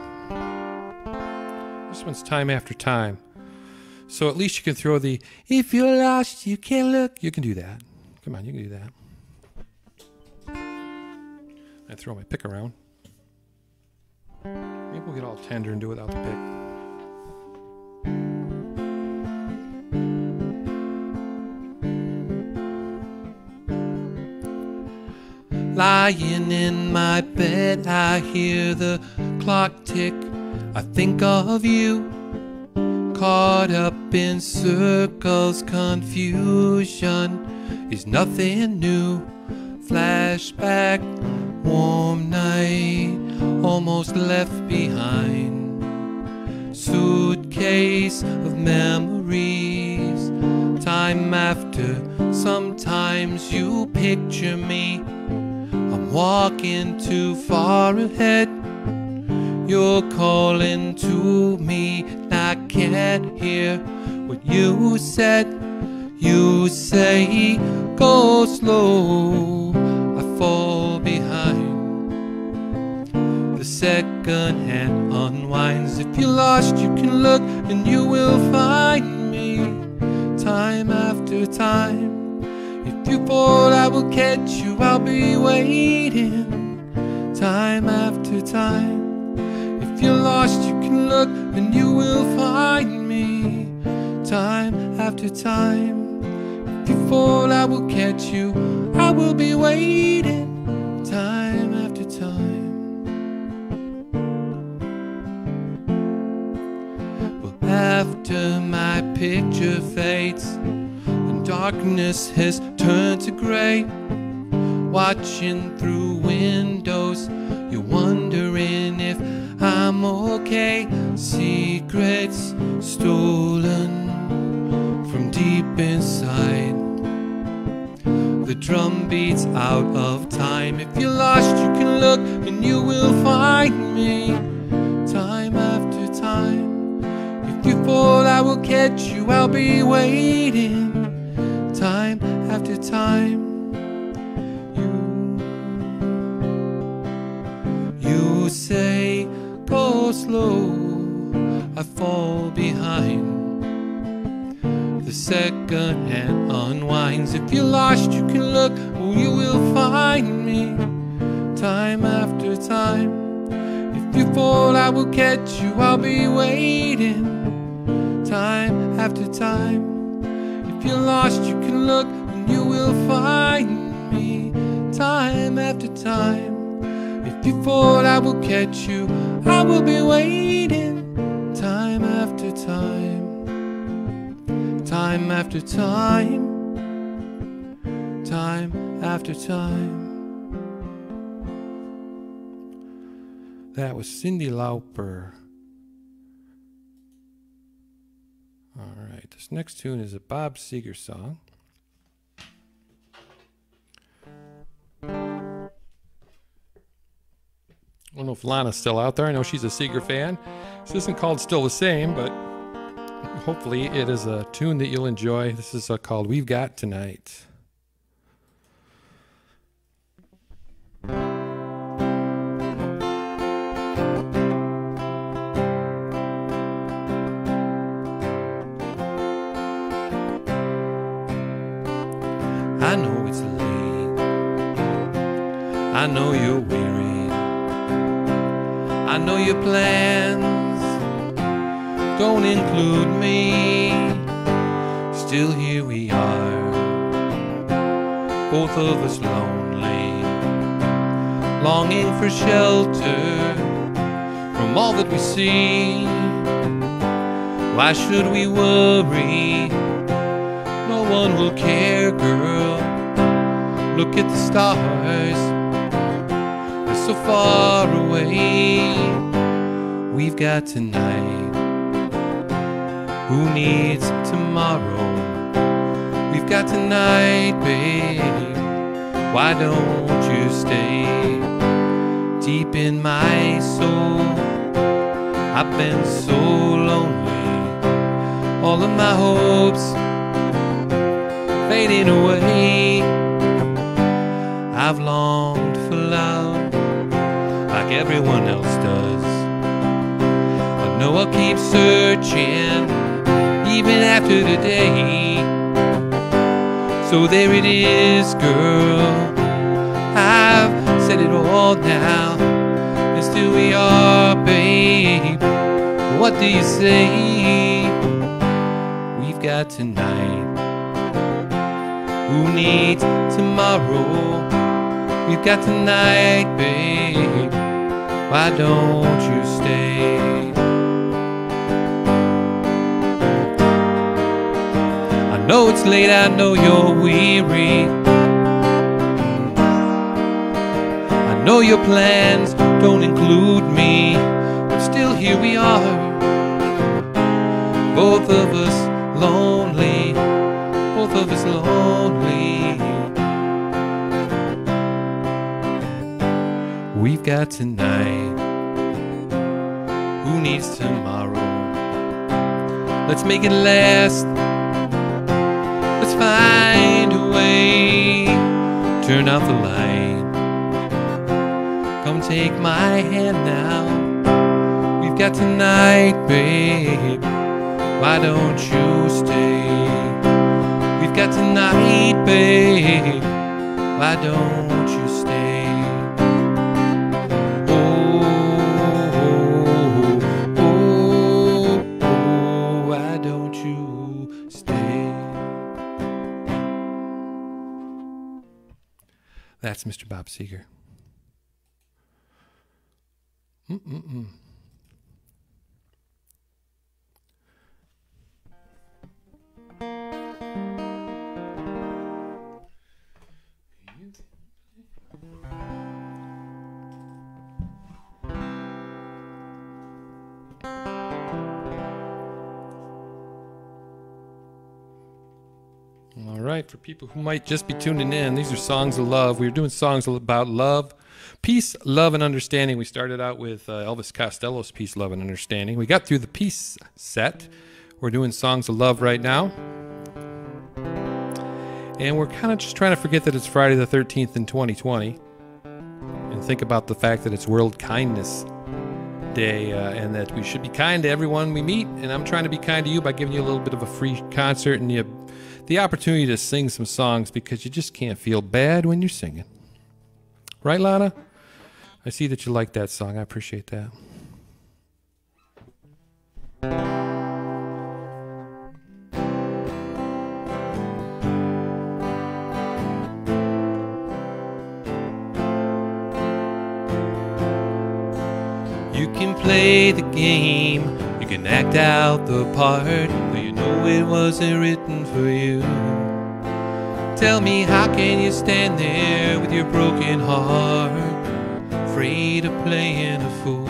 This one's Time After Time. So at least you can throw the, if you're lost, you can't look. You can do that. Come on, you can do that. I throw my pick around. Maybe we'll get all tender and do it without the pick. Lying in my bed, I hear the clock tick. I think of you, caught up in circles. Confusion is nothing new. Flashback, warm night, almost left behind. Suitcase of memories. Time after, sometimes you picture me. I'm walking too far ahead. You're calling to me, and I can't hear what you said. You say, go slow, I fall behind. The second hand unwinds. If you're lost, you can look and you will find me. Time after time. If you fall, I will catch you, I'll be waiting. Time after time. If you're lost, you can look and you will find me. Time after time. If you fall, I will catch you, I will be waiting. Time after time. Well, after my picture fades and darkness has turned to gray, watching through windows, you're wondering if I'm okay. Secrets stolen from deep inside. The drum beats out of time. If you're lost, you can look and you will find me. Time after time. If you fall, I will catch you, I'll be waiting. Time after time. You say, go slow, I fall behind. The second hand unwinds. If you're lost, you can look, oh, you will find me. Time after time. If you fall, I will catch you, I'll be waiting. Time after time. If you're lost, you can look, and you will find me. Time after time. If you fall, I will catch you, I will be waiting. Time after time. Time after time. Time after time. That was Cyndi Lauper. All right, this next tune is a Bob Seger song. I don't know if Lana's still out there. I know she's a Seger fan. This isn't called Still the Same, but hopefully it is a tune that you'll enjoy. This is called We've Got Tonight. I know it's late, I know you're weary, I know your plans don't include me. Still here we are, both of us lonely, longing for shelter from all that we see. Why should we worry? No one will care, girl. Look at the stars, they're so far away. We've got tonight, who needs tomorrow? We've got tonight, babe. Why don't you stay deep in my soul? I've been so lonely, all of my hopes fading away. I've longed for love like everyone else does. I know I'll keep searching even after today. So there it is, girl, I've said it all now, and still we are, babe. What do you say? We've got tonight, who needs tomorrow? We've got tonight, babe. Why don't you stay? I know it's late, I know you're weary, I know your plans don't include me, but still here we are, both of us lonely, both of us lonely. We've got tonight, who needs tomorrow? Let's make it last, let's find a way. Turn out the light, come take my hand now. We've got tonight, babe. Why don't you stay? We've got tonight, babe. Why don't you stay? Oh, oh, oh, oh, why don't you stay? That's Mr. Bob Seger. All right, for people who might just be tuning in, these are songs of love. We're doing songs about love, peace, love, and understanding. We started out with Elvis Costello's Peace, Love, and Understanding. We got through the peace set. We're doing songs of love right now. And we're kind of just trying to forget that it's Friday the 13th in 2020 and think about the fact that it's World Kindness Day and that we should be kind to everyone we meet. And I'm trying to be kind to you by giving you a little bit of a free concert and the opportunity to sing some songs, because you just can't feel bad when you're singing. Right, Lana? I see that you like that song. I appreciate that. You can play the game, you can act out the part, but you know it wasn't written for you. Tell me, how can you stand there with your broken heart, afraid of playing a fool.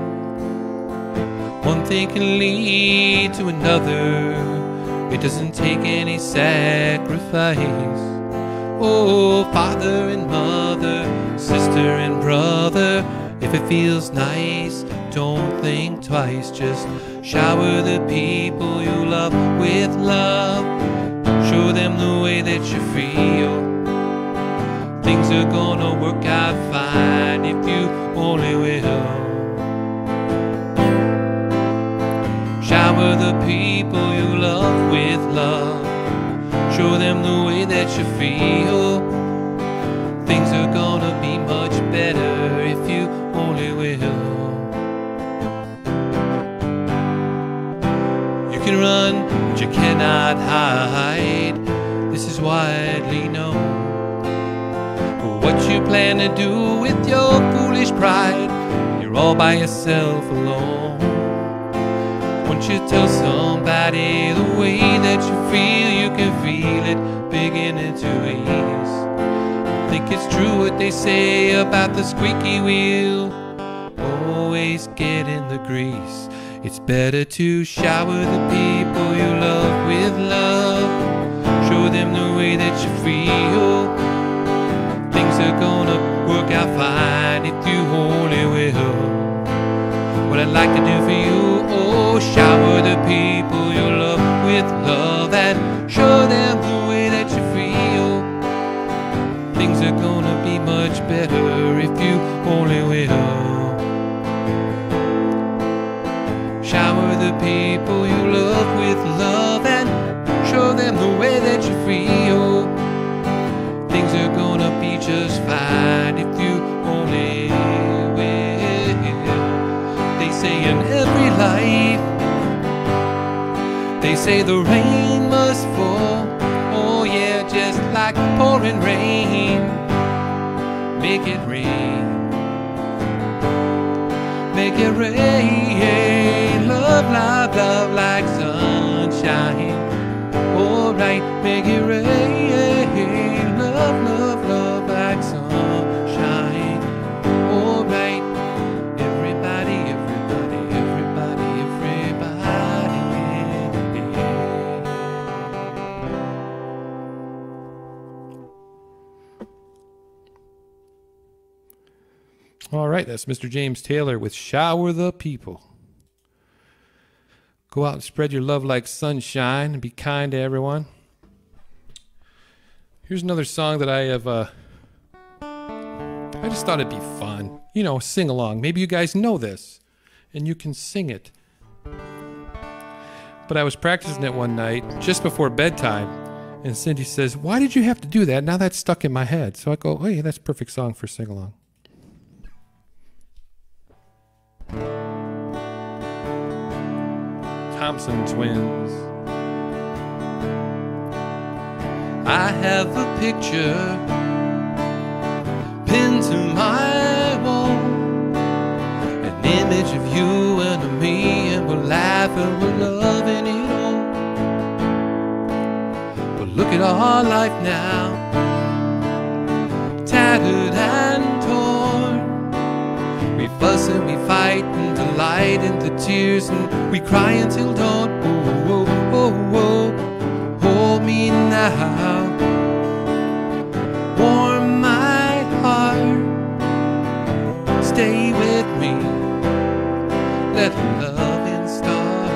One thing can lead to another. It doesn't take any sacrifice. Oh, father and mother, sister and brother, if it feels nice, don't think twice. Just shower the people you love with love. Show them the way that you feel. Things are gonna work out fine if you only will. Shower the people you love with love. Show them the way that you feel. Things are gonna be much better if you only will. You can run, but you cannot hide. This is widely known. What you plan to do with your foolish pride, you're all by yourself alone. Won't you tell somebody the way that you feel? You can feel it beginning to ease. I think it's true what they say about the squeaky wheel. Always get in the grease. It's better to shower the people you love with love. Show them the way that you feel. Things are gonna work out fine if you only will. What I'd like to do for you, oh, shower the people you love with love and show them the way that you feel. Things are gonna be much better if you only will. Shower the people you love with love and show them the way that you feel. Things are gonna be just fine if you only will. They say in every life, they say the rain must fall. Oh yeah, just like pouring rain. Make it rain. Make it rain. Love, love, love like sunshine. Alright, make it rain. Love, love, love like sunshine. Alright, everybody, everybody, everybody, everybody. All right, that's Mr. James Taylor with Shower the People. Go out and spread your love like sunshine and be kind to everyone. Here's another song that I have, I just thought it'd be fun. You know, sing along. Maybe you guys know this and you can sing it. But I was practicing it one night just before bedtime and Cindy says, "Why did you have to do that? Now that's stuck in my head." So I go, "Oh yeah, that's a perfect song for sing along." Thompson Twins. I have a picture pinned to my wall, an image of you and me, and we're laughing, we're loving it all. But look at our life now, tattered and torn. We fuss and we fight and delight in the tears, and we cry until dawn. Oh, oh, oh, oh. Hold me now, warm my heart, stay with me, let loving start.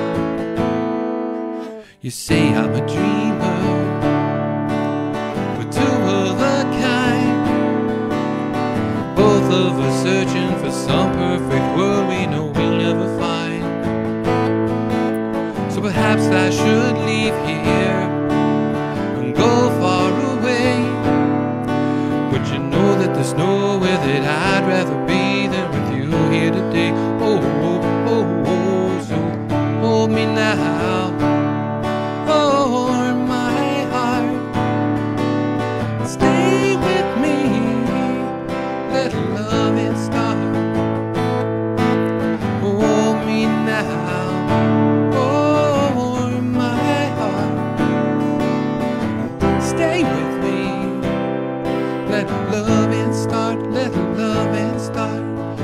You say I'm a dreamer, we're two of a kind, both of us searching for some perfect world we know we'll never find. So perhaps I should leave here and go far away, but you know that there's nowhere that I'd rather be than with you here today. Oh, oh, oh, oh, so hold me now, warm my heart, stay with me, let loving start. Hold me now, warm my heart, stay with me, let loving start, let loving start.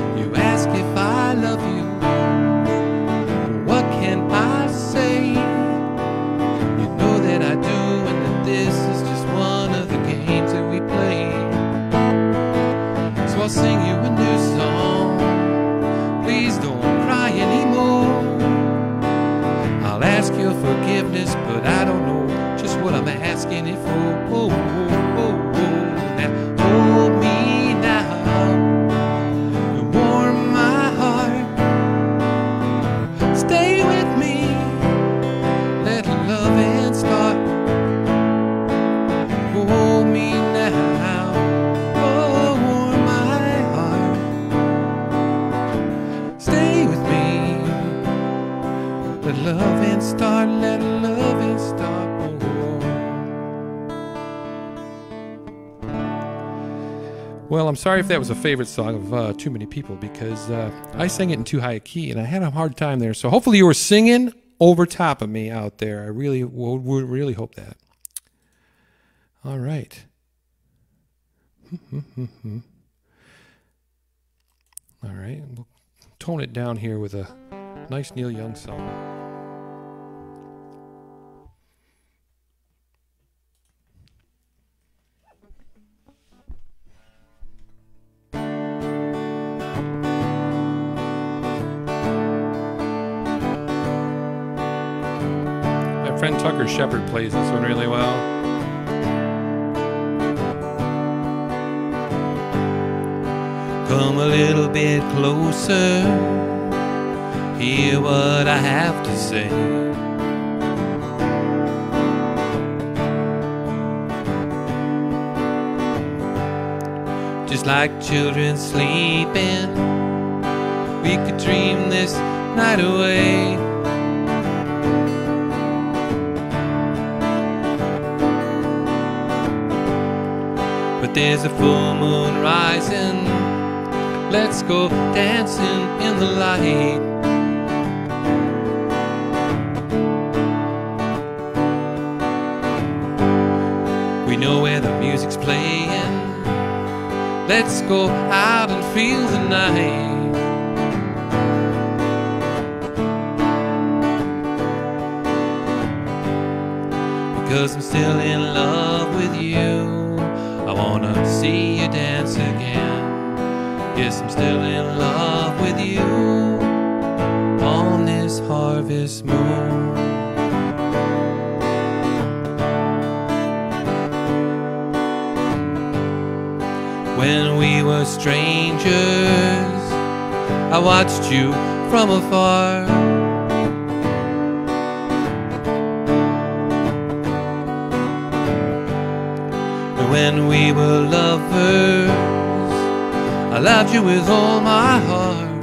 Well, I'm sorry if that was a favorite song of too many people, because I sang it in too high a key and I had a hard time there. So hopefully you were singing over top of me out there. I really would really hope that. All right. All right. We'll tone it down here with a nice Neil Young song. My friend Tucker Shepard plays this one really well. Come a little bit closer, hear what I have to say. Just like children sleeping, we could dream this night away. But there's a full moon rising, let's go dancing in the light. We know where the music's playing, let's go out and feel the night. Because I'm still in love with you, I wanna see you dance again. Yes, I'm still in love with you on this harvest moon. When we were strangers, I watched you from afar. And when we were lovers, I loved you with all my heart.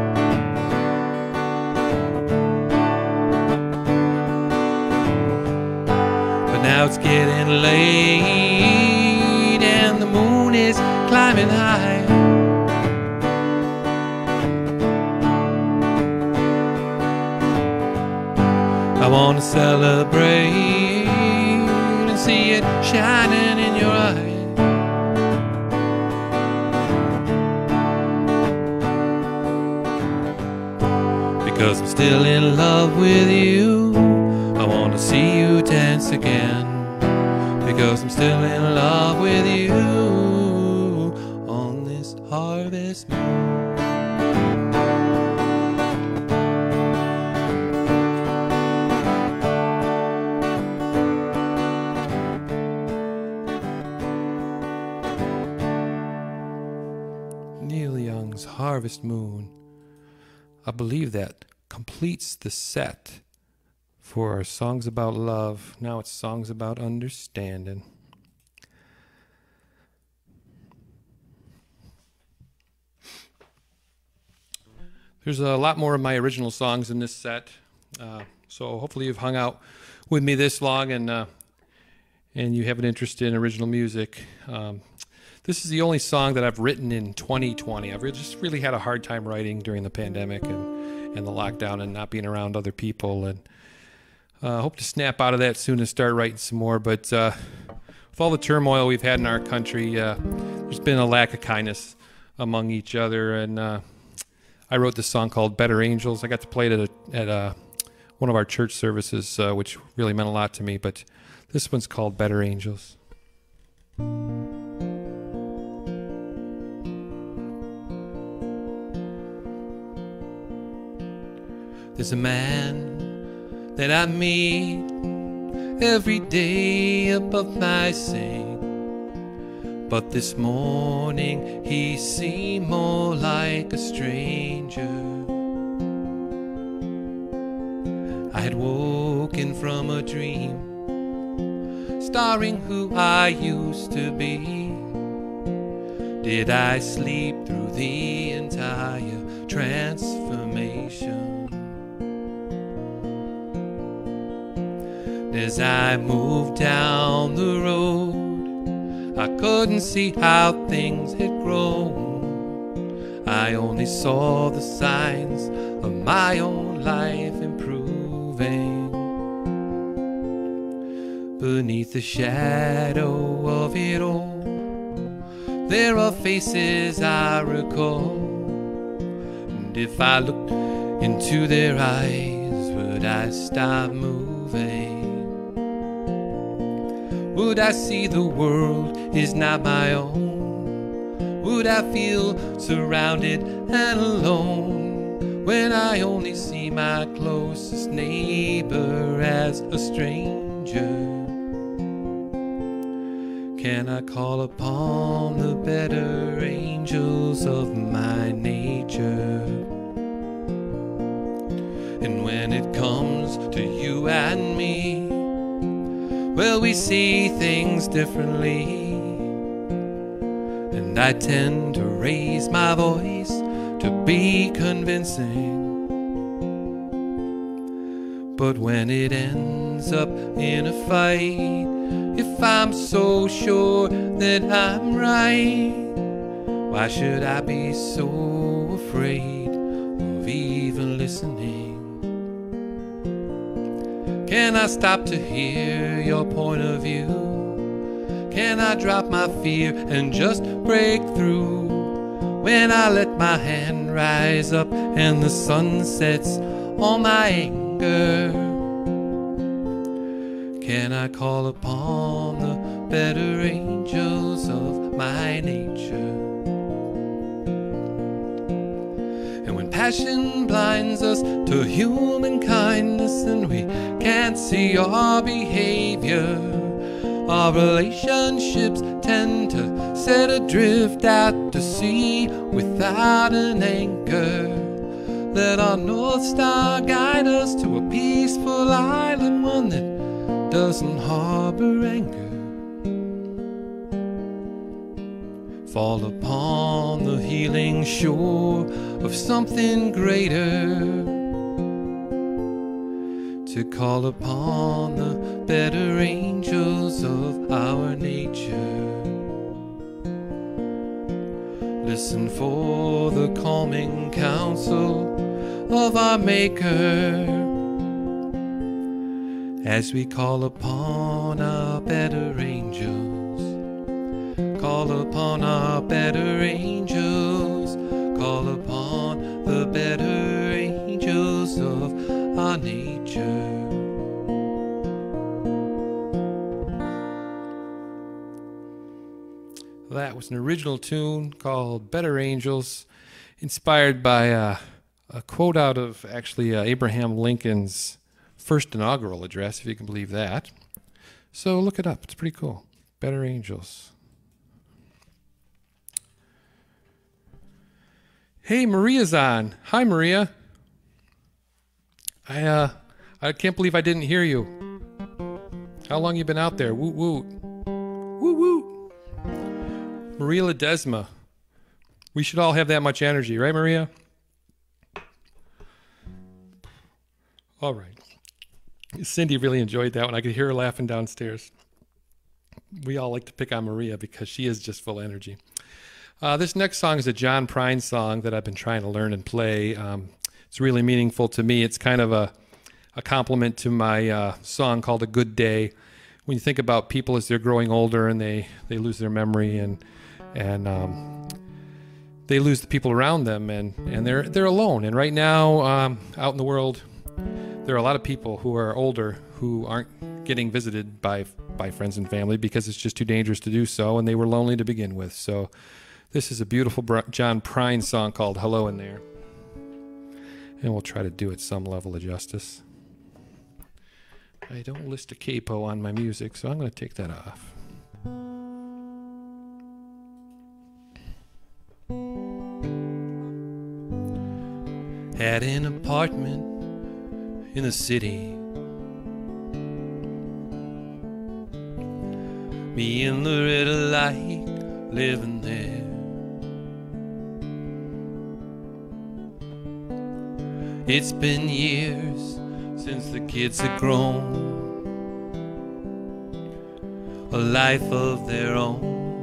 But now it's getting late and the moon is climbing high. I want to celebrate and see it shining in your eyes. Because I'm still in love with you, I want to see you dance again. Because I'm still in love with you on this harvest moon. Neil Young's Harvest Moon. I believe that completes the set for our songs about love. Now it's songs about understanding. There's a lot more of my original songs in this set, so hopefully you've hung out with me this long and you have an interest in original music. This is the only song that I've written in 2020. I've just really had a hard time writing during the pandemic and the lockdown and not being around other people. And I hope to snap out of that soon and start writing some more. But with all the turmoil we've had in our country, there's been a lack of kindness among each other. And I wrote this song called Better Angels. I got to play it at one of our church services, which really meant a lot to me. But this one's called Better Angels. There's a man that I meet every day above my sink, but this morning he seemed more like a stranger. I had woken from a dream, starring who I used to be. Did I sleep through the entire transformation? As I moved down the road, I couldn't see how things had grown. I only saw the signs of my own life improving. Beneath the shadow of it all, there are faces I recall. And if I looked into their eyes, would I stop moving? Would I see the world is not my own? Would I feel surrounded and alone when I only see my closest neighbor as a stranger? Can I call upon the better angels of my nature? And when it comes to you and me, well, we see things differently. And I tend to raise my voice to be convincing. But when it ends up in a fight, if I'm so sure that I'm right, why should I be so afraid of even listening? Can I stop to hear your point of view? Can I drop my fear and just break through? When I let my hand rise up and the sun sets on my anger, can I call upon the better angels of my nature? And when passion blinds us to human kindness and we can't see our behavior, our relationships tend to set adrift out to sea without an anchor. Let our North Star guide us to a peaceful island, one that doesn't harbor anger. Fall upon the healing shore of something greater, to call upon the better angels of our nature. Listen for the calming counsel of our Maker as we call upon our better angels. Call upon our better angels. Call upon the better angels of our nature. That was an original tune called Better Angels, inspired by a quote out of actually Abraham Lincoln's first inaugural address, if you can believe that. So look it up. It's pretty cool. Better Angels. Hey, Maria's on. Hi, Maria. I can't believe I didn't hear you. How long you been out there? Woot woot. Woot woot. Maria Ledesma. We should all have that much energy, right, Maria? All right. Cindy really enjoyed that one. I could hear her laughing downstairs. We all like to pick on Maria because she is just full of energy. This next song is a John Prine song that I've been trying to learn and play. It's really meaningful to me. It's kind of a compliment to my song called A Good Day. When you think about people as they're growing older and they lose their memory and they lose the people around them and they're alone. And right now, out in the world, there are a lot of people who are older who aren't getting visited by friends and family because it's just too dangerous to do so, and they were lonely to begin with. So this is a beautiful John Prine song called Hello in There. And we'll try to do it some level of justice. I don't list a capo on my music, so I'm going to take that off. Had an apartment in the city, me and Loretta like living there. It's been years since the kids had grown, a life of their own.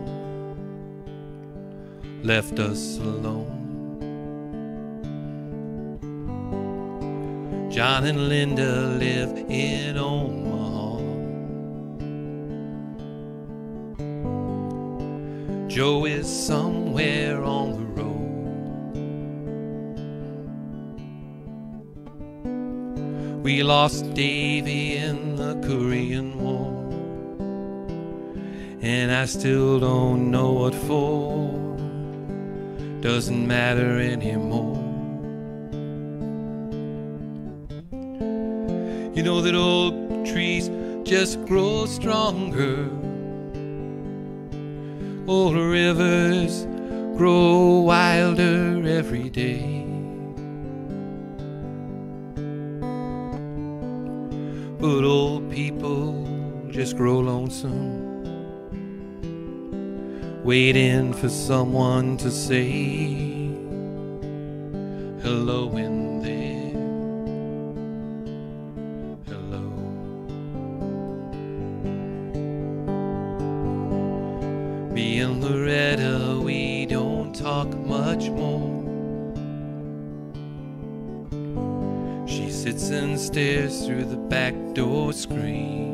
left us alone. John and Linda live in Omaha. Joe is somewhere on the road. We lost Davy in the Korean War, and I still don't know what for. Doesn't matter anymore. You know that old trees just grow stronger. Old rivers grow wilder every day. But old people just grow lonesome, waiting for someone to say hello in there. Hello. Me and Loretta, we don't talk much more. She sits and stares through the back door screen.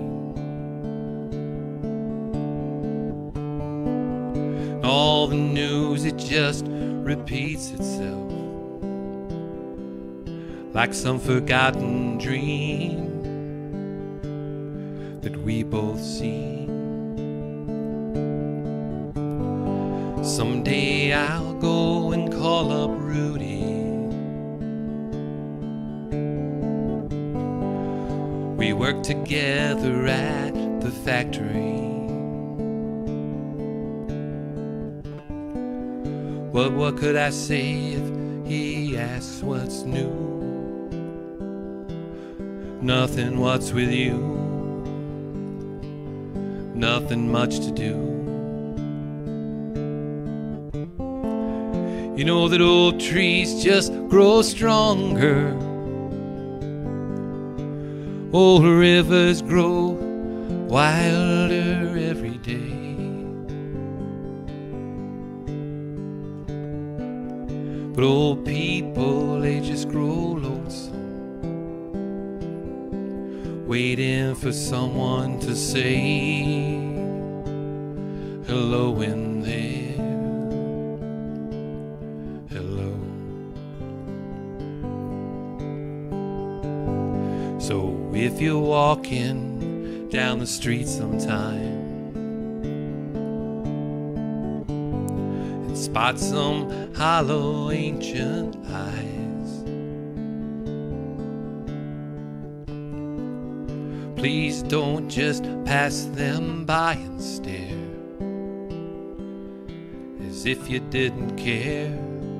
All the news, it just repeats itself like some forgotten dream that we both seen. Someday I'll go and call up Rudy. We worked together at the factory. What could I say if he asks what's new? Nothing, what's with you? Nothing much to do. You know that old trees just grow stronger. Old rivers grow wilder every day. But old people, they just grow lonesome, waiting for someone to say hello in there. Hello. So if you're walking down the street sometime and spot some hollow ancient eyes, please don't just pass them by and stare as if you didn't care.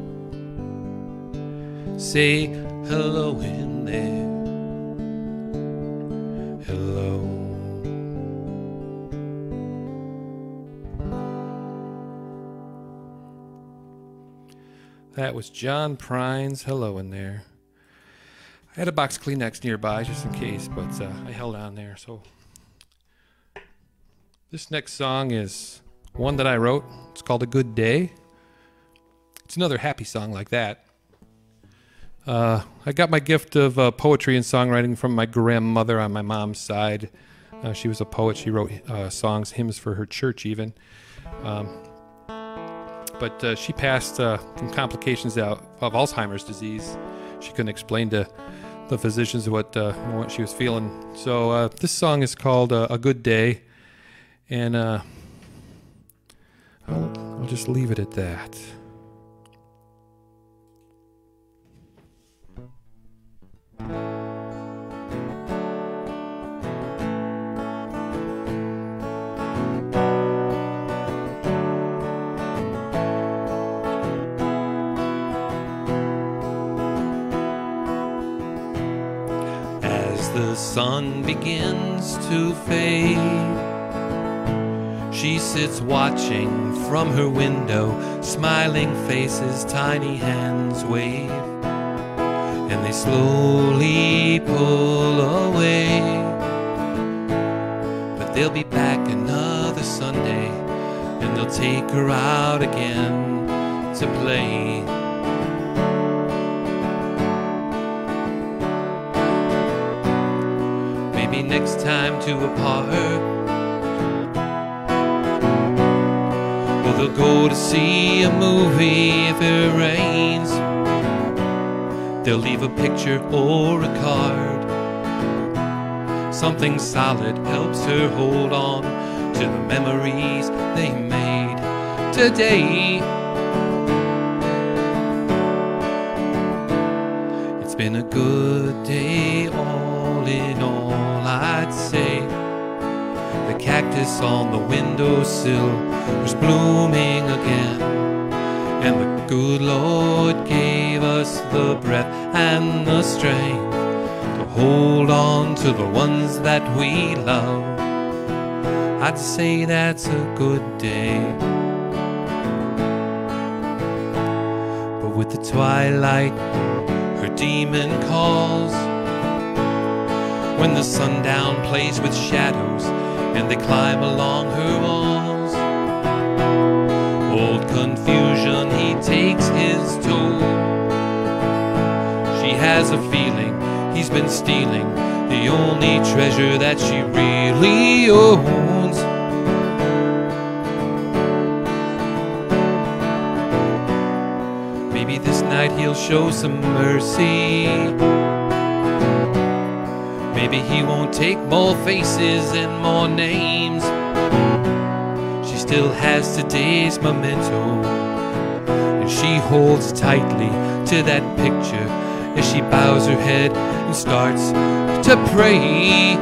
Say hello in there. Hello. That was John Prine's Hello in There. I had a box of Kleenex nearby just in case, but I held on there. So this next song is one that I wrote. It's called A Good Day. It's another happy song like that. I got my gift of poetry and songwriting from my grandmother on my mom's side. She was a poet. She wrote songs, hymns for her church even. But she passed from complications of Alzheimer's disease. She couldn't explain to the physicians what she was feeling. So this song is called A Good Day. And I'll just leave it at that. The sun begins to fade. She sits watching from her window, smiling faces, tiny hands wave, and they slowly pull away. But they'll be back another Sunday, and they'll take her out again to play. Maybe next time to a park, or they'll go to see a movie if it rains. They'll leave a picture or a card. Something solid helps her hold on to the memories they made today. It's been a good day, all in all, I'd say. The cactus on the windowsill was blooming again, and the good Lord gave us the breath and the strength to hold on to the ones that we love. I'd say that's a good day. But with the twilight, her demon calls. When the sundown plays with shadows and they climb along her walls, old confusion, he takes his toll. She has a feeling he's been stealing the only treasure that she really owns. Maybe this night he'll show some mercy. Maybe he won't take more faces and more names. She still has today's memento, and she holds tightly to that picture as she bows her head and starts to pray.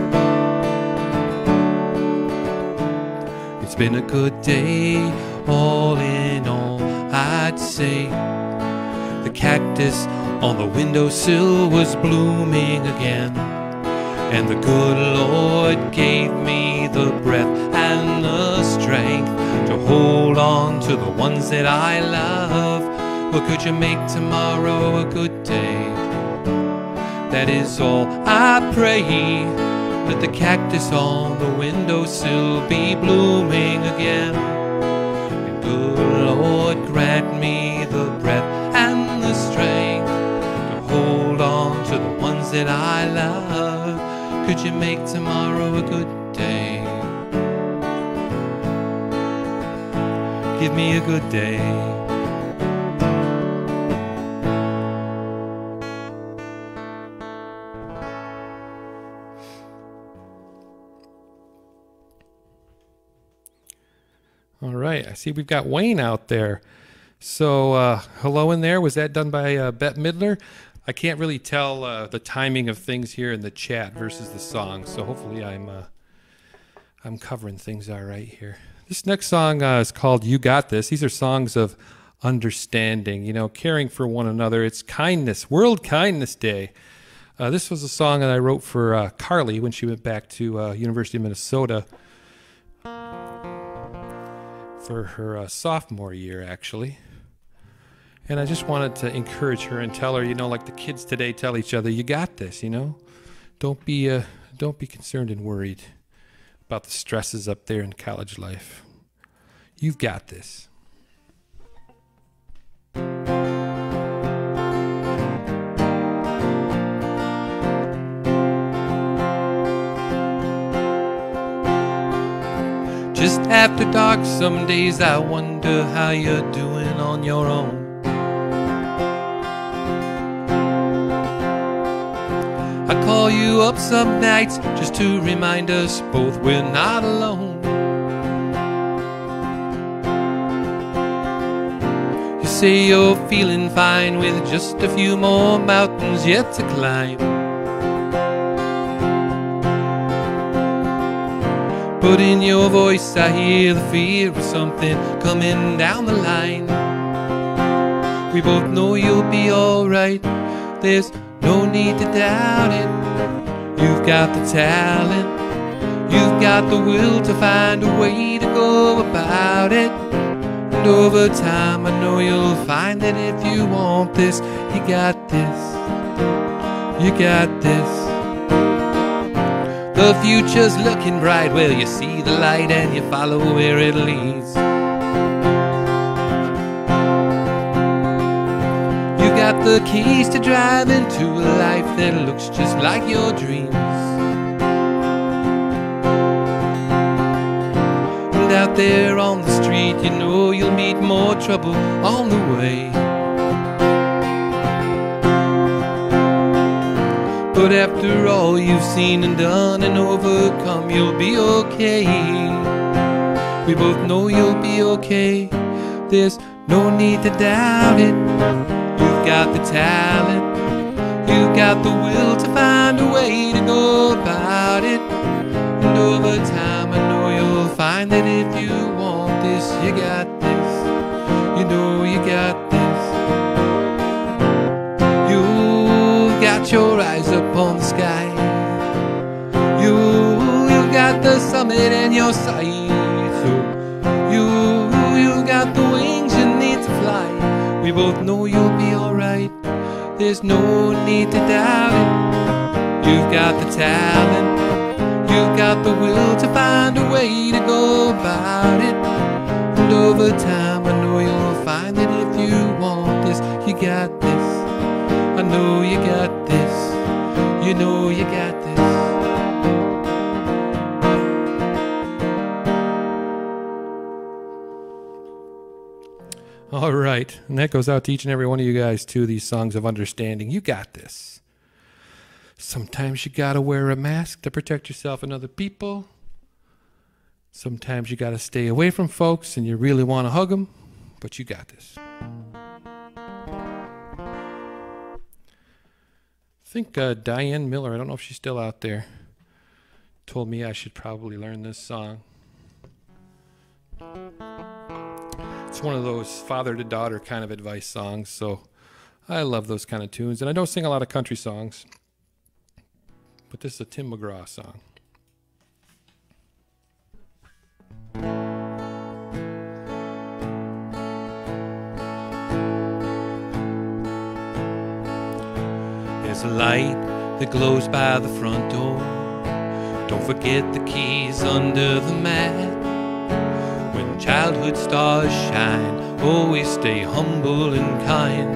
It's been a good day, all in all, I'd say. The cactus on the windowsill was blooming again, and the good Lord gave me the breath and the strength to hold on to the ones that I love. Well, could you make tomorrow a good day? That is all I pray. Let the cactus on the windowsill be blooming again, and good Lord grant me the breath and the strength to hold on to the ones that I love. Could you make tomorrow a good day? Give me a good day. All right, I see we've got Wayne out there. So hello in there. Was that done by Bette Midler? I can't really tell the timing of things here in the chat versus the song, so hopefully I'm covering things all right here. This next song is called You Got This. These are songs of understanding, you know, caring for one another. It's kindness, World Kindness Day. This was a song that I wrote for Carly when she went back to University of Minnesota for her sophomore year, actually. And I just wanted to encourage her and tell her, you know, like the kids today tell each other, you got this, you know. Don't be concerned and worried about the stresses up there in college life. You've got this. Just after dark, some days I wonder how you're doing on your own. I call you up some nights just to remind us both we're not alone. You say you're feeling fine with just a few more mountains yet to climb. But in your voice I hear the fear of something coming down the line. We both know you'll be alright, there's no need to doubt it. You've got the talent, you've got the will to find a way to go about it. And over time I know you'll find that if you want this, you got this, you got this. The future's looking bright, well you see the light and you follow where it leads. got the keys to drive into a life that looks just like your dreams. And out there on the street, you know you'll meet more trouble on the way. But after all you've seen and done and overcome, you'll be okay. We both know you'll be okay. There's no need to doubt it. You've got the talent, you've got the will to find a way to go about it. And over time I know you'll find that if you want this, you got this. You know you got this. You've got your eyes up on the sky. You've got the summit in your sight. So you got the wings you need to fly. We both know you'll be alright. There's no need to doubt it. You've got the talent, you've got the will to find a way to go about it. And over time I know you'll find that if you want this, you got this. I know you got this. You know you got this. All right, and that goes out to each and every one of you guys too, these songs of understanding. You got this. Sometimes you gotta wear a mask to protect yourself and other people. Sometimes you gotta stay away from folks and you really want to hug them, but you got this. I think Diane Miller, I don't know if she's still out there, told me I should probably learn this song. It's one of those father to daughter kind of advice songs, so I love those kind of tunes. And I don't sing a lot of country songs, but this is a Tim McGraw song. There's a light that glows by the front door. Don't forget the keys under the mat. When childhood stars shine, always stay humble and kind.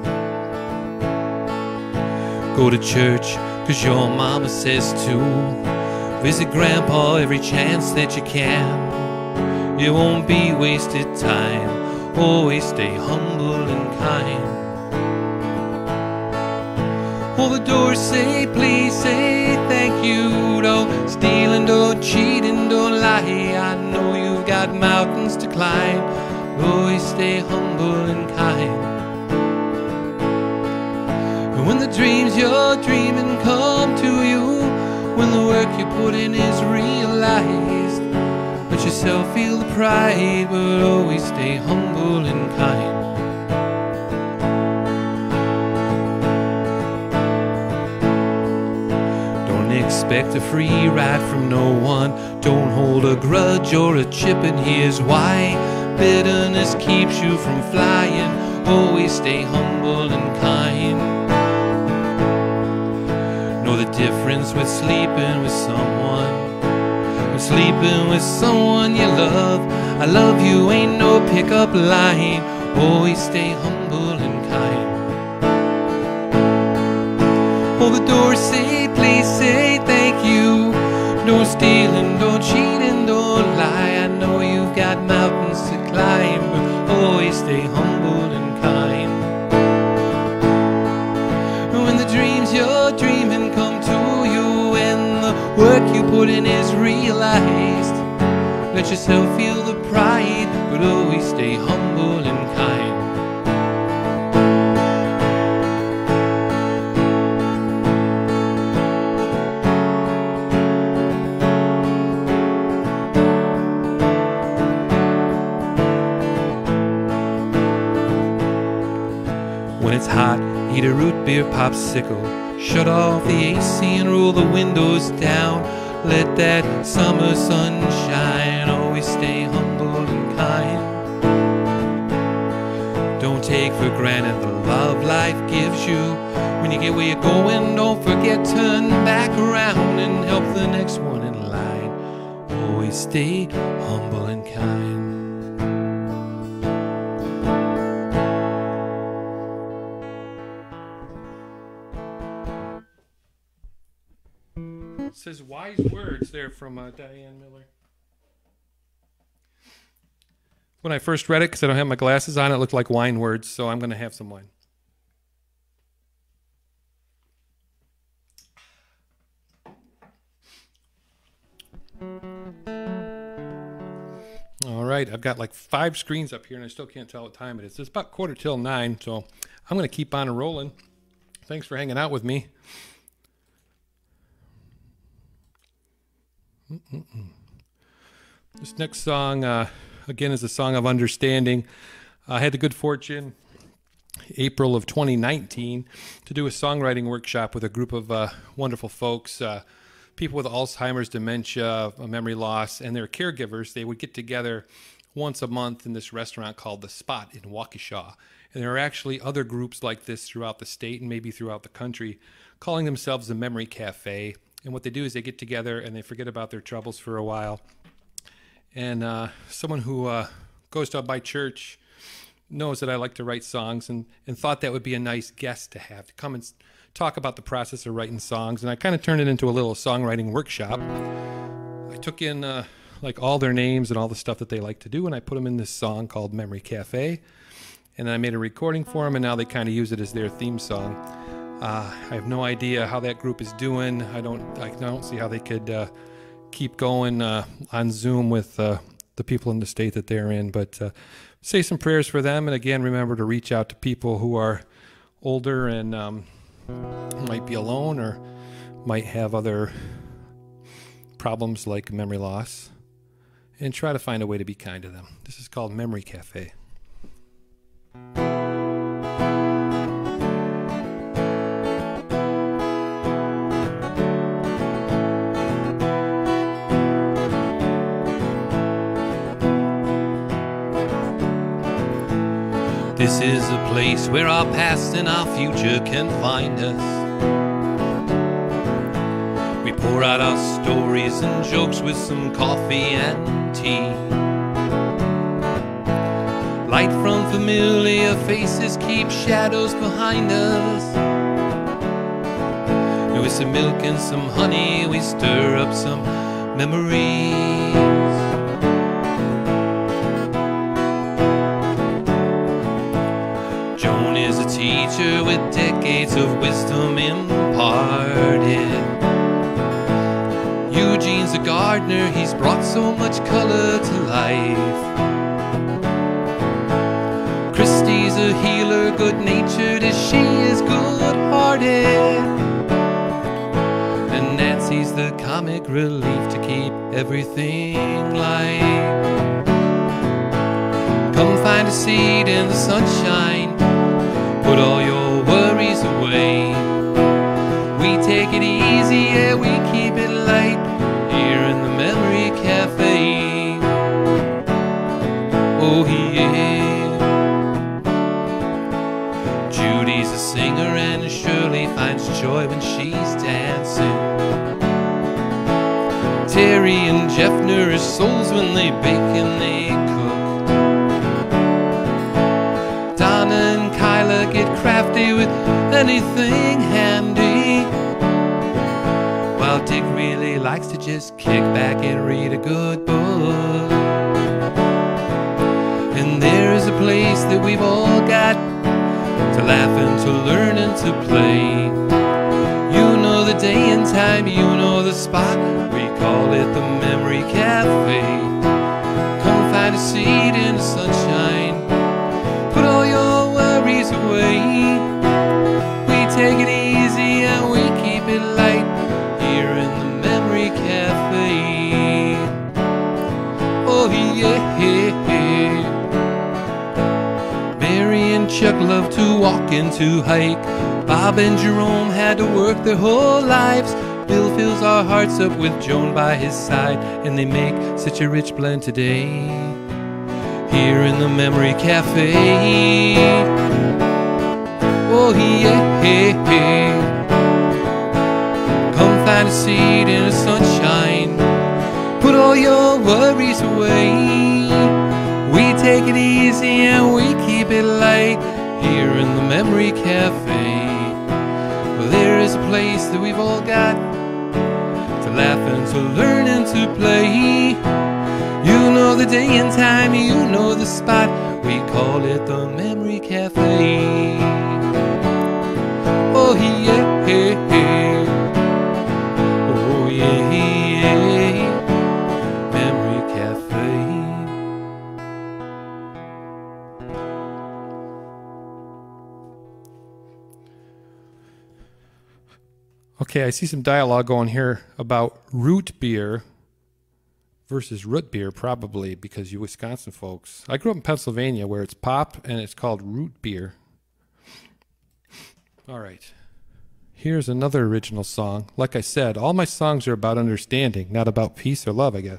Go to church, 'cause your mama says to. Visit grandpa every chance that you can. It won't be wasted time, always stay humble and kind. Hold the door, say please, say thank you. Don't steal and don't cheat and don't lie. I know you've got mountains to climb, always stay humble and kind. And when the dreams you're dreaming come to you, when the work you put in is realized, let yourself feel the pride, but always stay humble and kind. Expect a free ride from no one. Don't hold a grudge or a chip, and here's why. Bitterness keeps you from flying. Always stay humble and kind. Know the difference with sleeping with someone, and sleeping with someone you love. I love you ain't no pickup line. Always stay humble and kind. Hold the door, say please, say thank you. Don't steal and don't cheat and don't lie. I know you've got mountains to climb, but always stay humble and kind. When the dreams you're dreaming come to you, and the work you put in is realized, let yourself feel the pride, but always stay humble and kind. When it's hot, eat a root beer popsicle. Shut off the AC and roll the windows down. Let that summer sun shine. Always stay humble and kind. Don't take for granted the love life gives you. When you get where you're going, don't forget, turn back around and help the next one in line. Always stay humble and kind. says wise words there from Diane Miller. When I first read it, because I don't have my glasses on, it looked like wine words, so I'm going to have some wine. All right, I've got like 5 screens up here, and I still can't tell what time it is. It's about 9:15, so I'm going to keep on rolling. Thanks for hanging out with me. This next song, again, is a song of understanding. I had the good fortune, April of 2019, to do a songwriting workshop with a group of wonderful folks, people with Alzheimer's, dementia, memory loss, and their caregivers. They would get together once a month in this restaurant called The Spot in Waukesha. And there are actually other groups like this throughout the state and maybe throughout the country, calling themselves the Memory Cafe. And what they do is they get together and they forget about their troubles for a while. And someone who goes to my church knows that I like to write songs and thought that would be a nice guest to have, to come and talk about the process of writing songs. And I kind of turned it into a little songwriting workshop. I took in like all their names and all the stuff that they like to do, and I put them in this song called Memory Cafe. And then I made a recording for them, and now they kind of use it as their theme song. I have no idea how that group is doing. I don't see how they could keep going on Zoom with the people in the state that they're in. But say some prayers for them, and again, remember to reach out to people who are older and might be alone or might have other problems like memory loss, and try to find a way to be kind to them. This is called Memory Cafe. This is a place where our past and our future can find us. We pour out our stories and jokes with some coffee and tea. Light from familiar faces keep shadows behind us. And with some milk and some honey we stir up some memories. Joan is a teacher with decades of wisdom imparted. Eugene's a gardener, he's brought so much color to life. Christy's a healer, good-natured as she is good-hearted. And Nancy's the comic relief to keep everything light. Come find a seat in the sunshine, put all your worries away. We take it easy, yeah, we keep it light here in the Memory Cafe. Oh yeah. Judy's a singer and Shirley finds joy when she's dancing. Terry and Jeff nourish souls when they bake and they cook. Donna and Kyla get crafty with anything handy, while Dick really likes to just kick back and read a good book. And there is a place that we've all got to laugh and to learn and to play. You know the day and time, you know the spot, we call it the Memory Cafe. Come find a seat in the sunshine, put all your worries away. We take it easy and we keep it light here in the Memory Cafe. Oh yeah. Mary and Chuck love to walk and to hike. Bob and Jerome had to work their whole lives. Bill fills our hearts up with Joan by his side, and they make such a rich blend today here in the Memory Cafe. Oh yeah. Come find a seat in the sunshine, put all your worries away. We take it easy and we keep it light here in the Memory Cafe. Well, there is a place that we've all got to laughing, to learning to play. You know the day and time, you know the spot. We call it the Memory Cafe. Oh yeah, oh yeah, Memory Cafe. Okay, I see some dialogue going here about root beer versus root beer, probably because you Wisconsin folks. I grew up in Pennsylvania where it's pop and it's called root beer. All right. Here's another original song. Like I said, all my songs are about understanding, not about peace or love, I guess.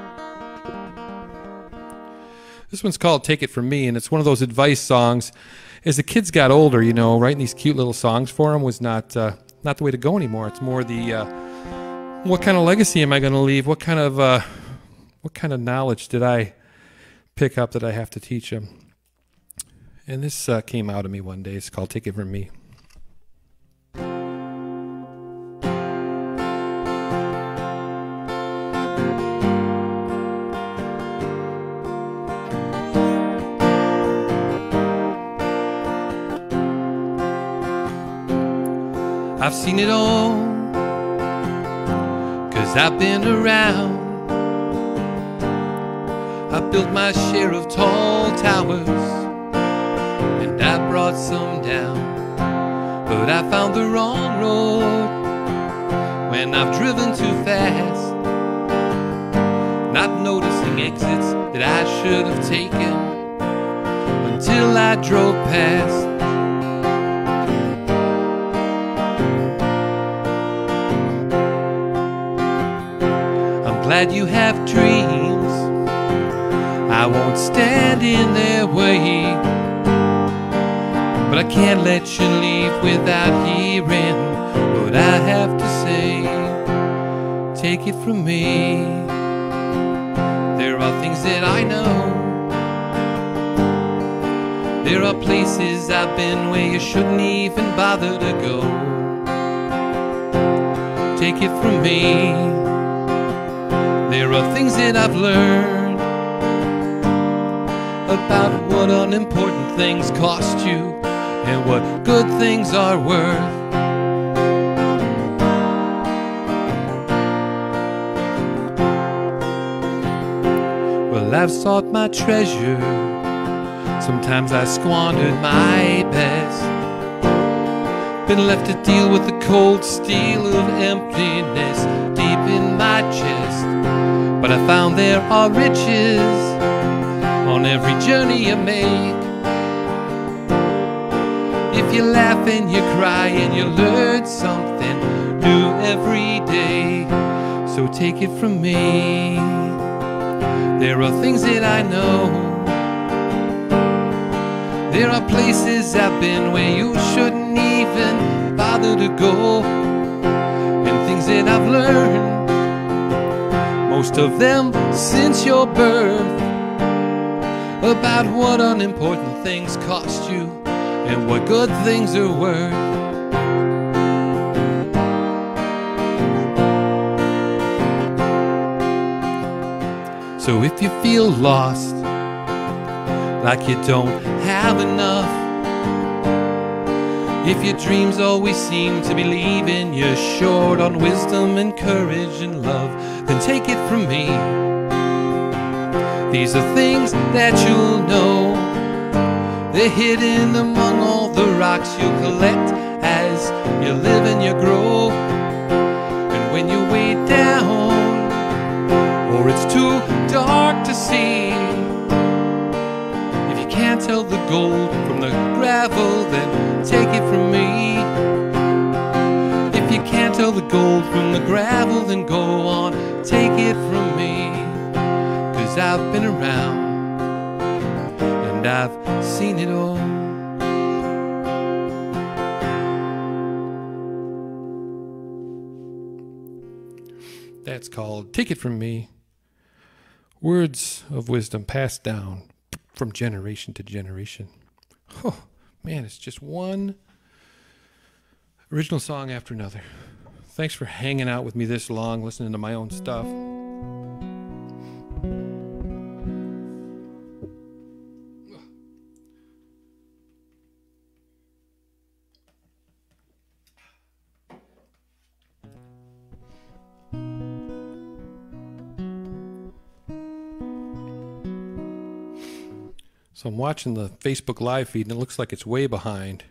This one's called Take It From Me, and it's one of those advice songs. As the kids got older, you know, writing these cute little songs for them was not the way to go anymore. It's more the what kind of legacy am I going to leave? What kind of knowledge did I pick up that I have to teach them? And this came out of me one day. It's called Take It From Me. I've seen it all, 'cause I've been around. I built my share of tall towers, and I brought some down. But I found the wrong road when I've driven too fast, not noticing exits that I should have taken until I drove past. Glad you have dreams, I won't stand in their way, but I can't let you leave without hearing what I have to say. Take it from me, there are things that I know. There are places I've been where you shouldn't even bother to go. Take it from me, there are things that I've learned about what unimportant things cost you and what good things are worth. Well, I've sought my treasure, sometimes I squandered my best, been left to deal with the cold steel of emptiness deep in my chest. But I found there are riches on every journey you make. If you laugh and you cry and you learn something new every day. So take it from me, there are things that I know. There are places I've been where you shouldn't even bother to go, and things that I've learned, most of them since your birth, about what unimportant things cost you and what good things are worth. So if you feel lost, like you don't have enough, if your dreams always seem to be leaving you short on wisdom and courage and love, then take it from me, these are things that you'll know. They're hidden among all the rocks you'll collect as you live and you grow. And when you're way down, or it's too dark to see, if you can't tell the gold from the gravel, then take it from me. If you can't tell the gold from the gravel, then go on, take it from me. 'Cause I've been around and I've seen it all. That's called Take It From Me. Words of wisdom passed down from generation to generation. Oh, man, it's just one original song after another. Thanks for hanging out with me this long, listening to my own stuff. So I'm watching the Facebook live feed and it looks like it's way behind.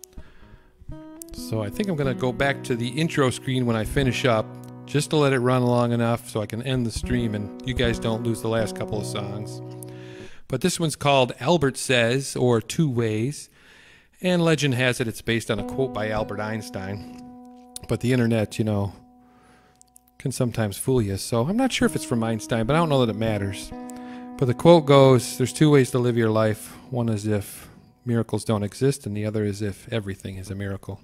So I think I'm going to go back to the intro screen when I finish up, just to let it run long enough so I can end the stream and you guys don't lose the last couple of songs. But this one's called Albert Says, or Two Ways. And legend has it it's based on a quote by Albert Einstein. But the internet, you know, can sometimes fool you. So I'm not sure if it's from Einstein, but I don't know that it matters. But the quote goes, there's two ways to live your life. One is if miracles don't exist, and the other is if everything is a miracle.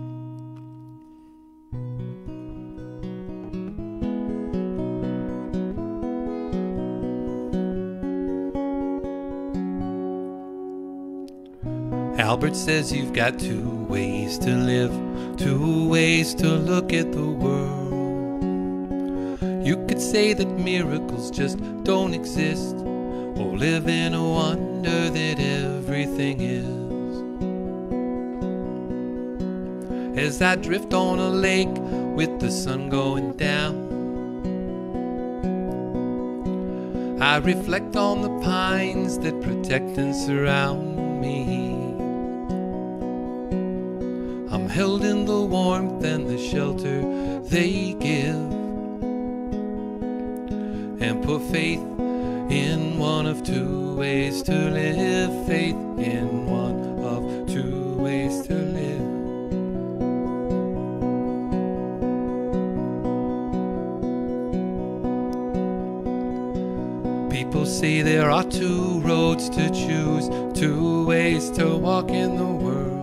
Albert says you've got two ways to live, two ways to look at the world. You could say that miracles just don't exist, or live in a wonder that everything is. As I drift on a lake with the sun going down, I reflect on the pines that protect and surround me. I'm held in the warmth and the shelter they give, and put faith in one of two ways to live. Faith in one of two ways to live. People say there are two roads to choose, two ways to walk in the world.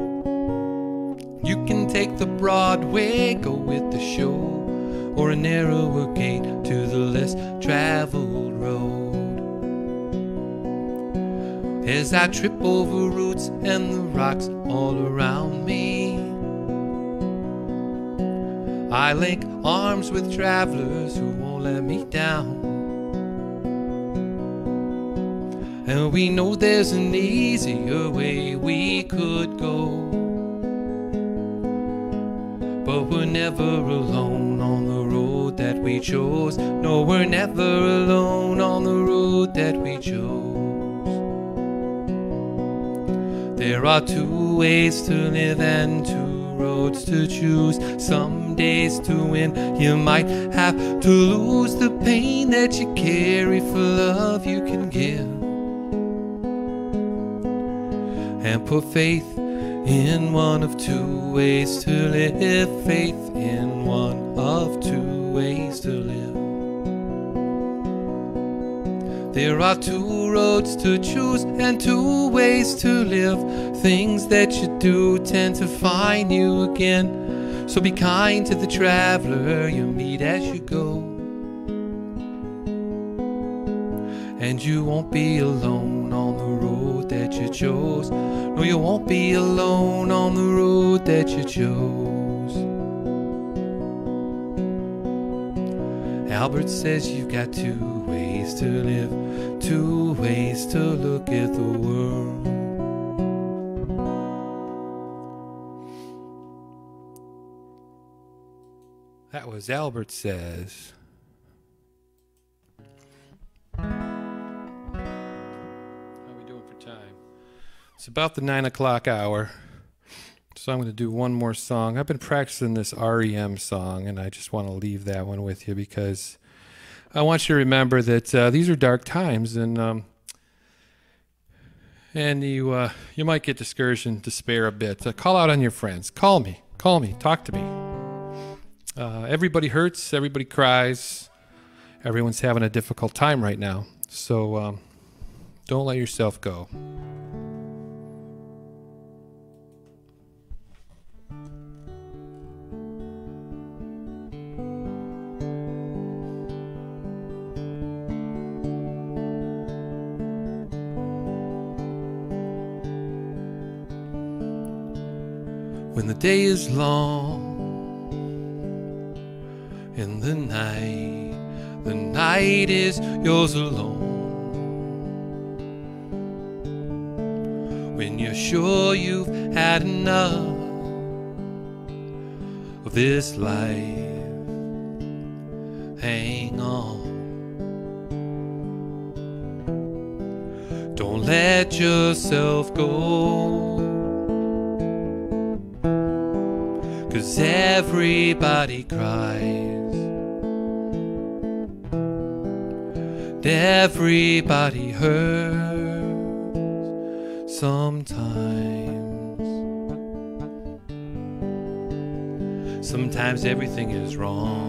You can take the broad way, go with the show, or a narrower gate to the less traveled road. As I trip over roots and the rocks all around me, I link arms with travelers who won't let me down. And we know there's an easier way we could go, but we're never alone on the road that we chose. No, we're never alone on the road that we chose. There are two ways to live and two roads to choose. Some days to win, you might have to lose. The pain that you carry for love you can give, and put faith in one of two ways to live. Faith in one of two ways to live. There are two roads to choose and two ways to live. Things that you do tend to find you again. So be kind to the traveler you meet as you go, and you won't be alone on the road that you chose. No, you won't be alone on the road that you chose. Albert says you've got two ways to live, two ways to look at the world. That was Albert Says. It's about the 9 o'clock hour, so I'm going to do one more song. I've been practicing this REM song, and I just want to leave that one with you because I want you to remember that these are dark times, and you might get discouraged and despair a bit. Call out on your friends. Call me, talk to me. Everybody hurts, everybody cries, everyone's having a difficult time right now, so don't let yourself go. When the day is long night is yours alone. When you're sure you've had enough of this life, hang on. Don't let yourself go, 'cause everybody cries, and everybody hurts sometimes. Sometimes everything is wrong.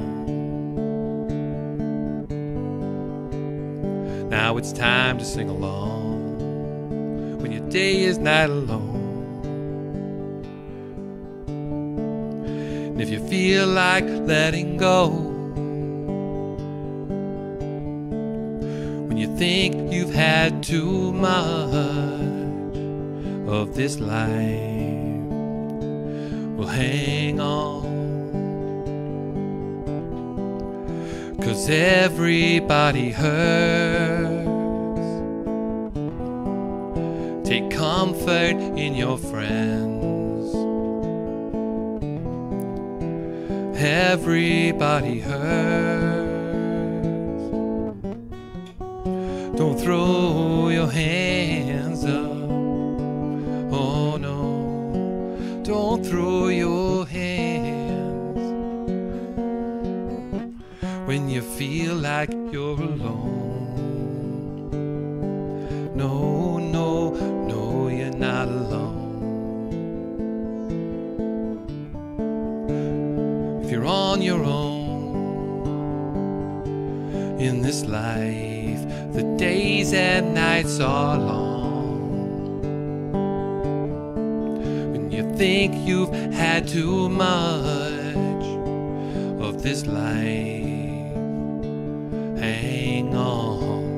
Now it's time to sing along when your day is not alone. And if you feel like letting go, when you think you've had too much of this life, well, hang on, 'cause everybody hurts. Take comfort in your friends. Everybody hurts. Don't throw your hands up. Oh no, don't throw your hands when you feel like you're alone. No, no, no, you're not alone. If you're on your own in this life, the days and nights are long. When you think you've had too much of this life, hang on.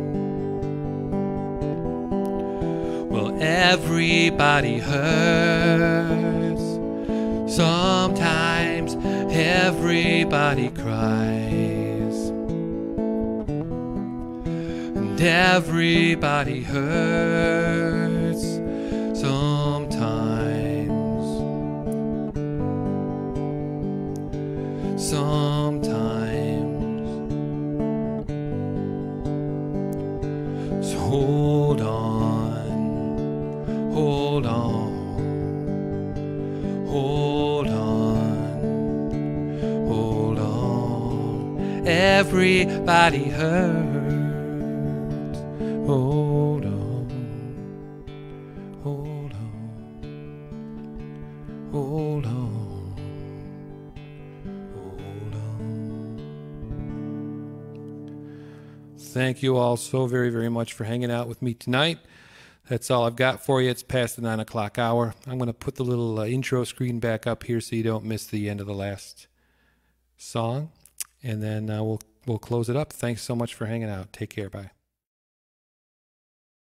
Well, everybody hurts sometimes. Everybody cries, and everybody hurts sometimes. Sometimes. So hold on, hold on, hold on, hold on. Everybody hurts. Hold on, hold on, hold on, hold on. Thank you all so very, very much for hanging out with me tonight. That's all I've got for you. It's past the 9 o'clock hour. I'm going to put the little intro screen back up here so you don't miss the end of the last song. And then we'll close it up. Thanks so much for hanging out. Take care. Bye.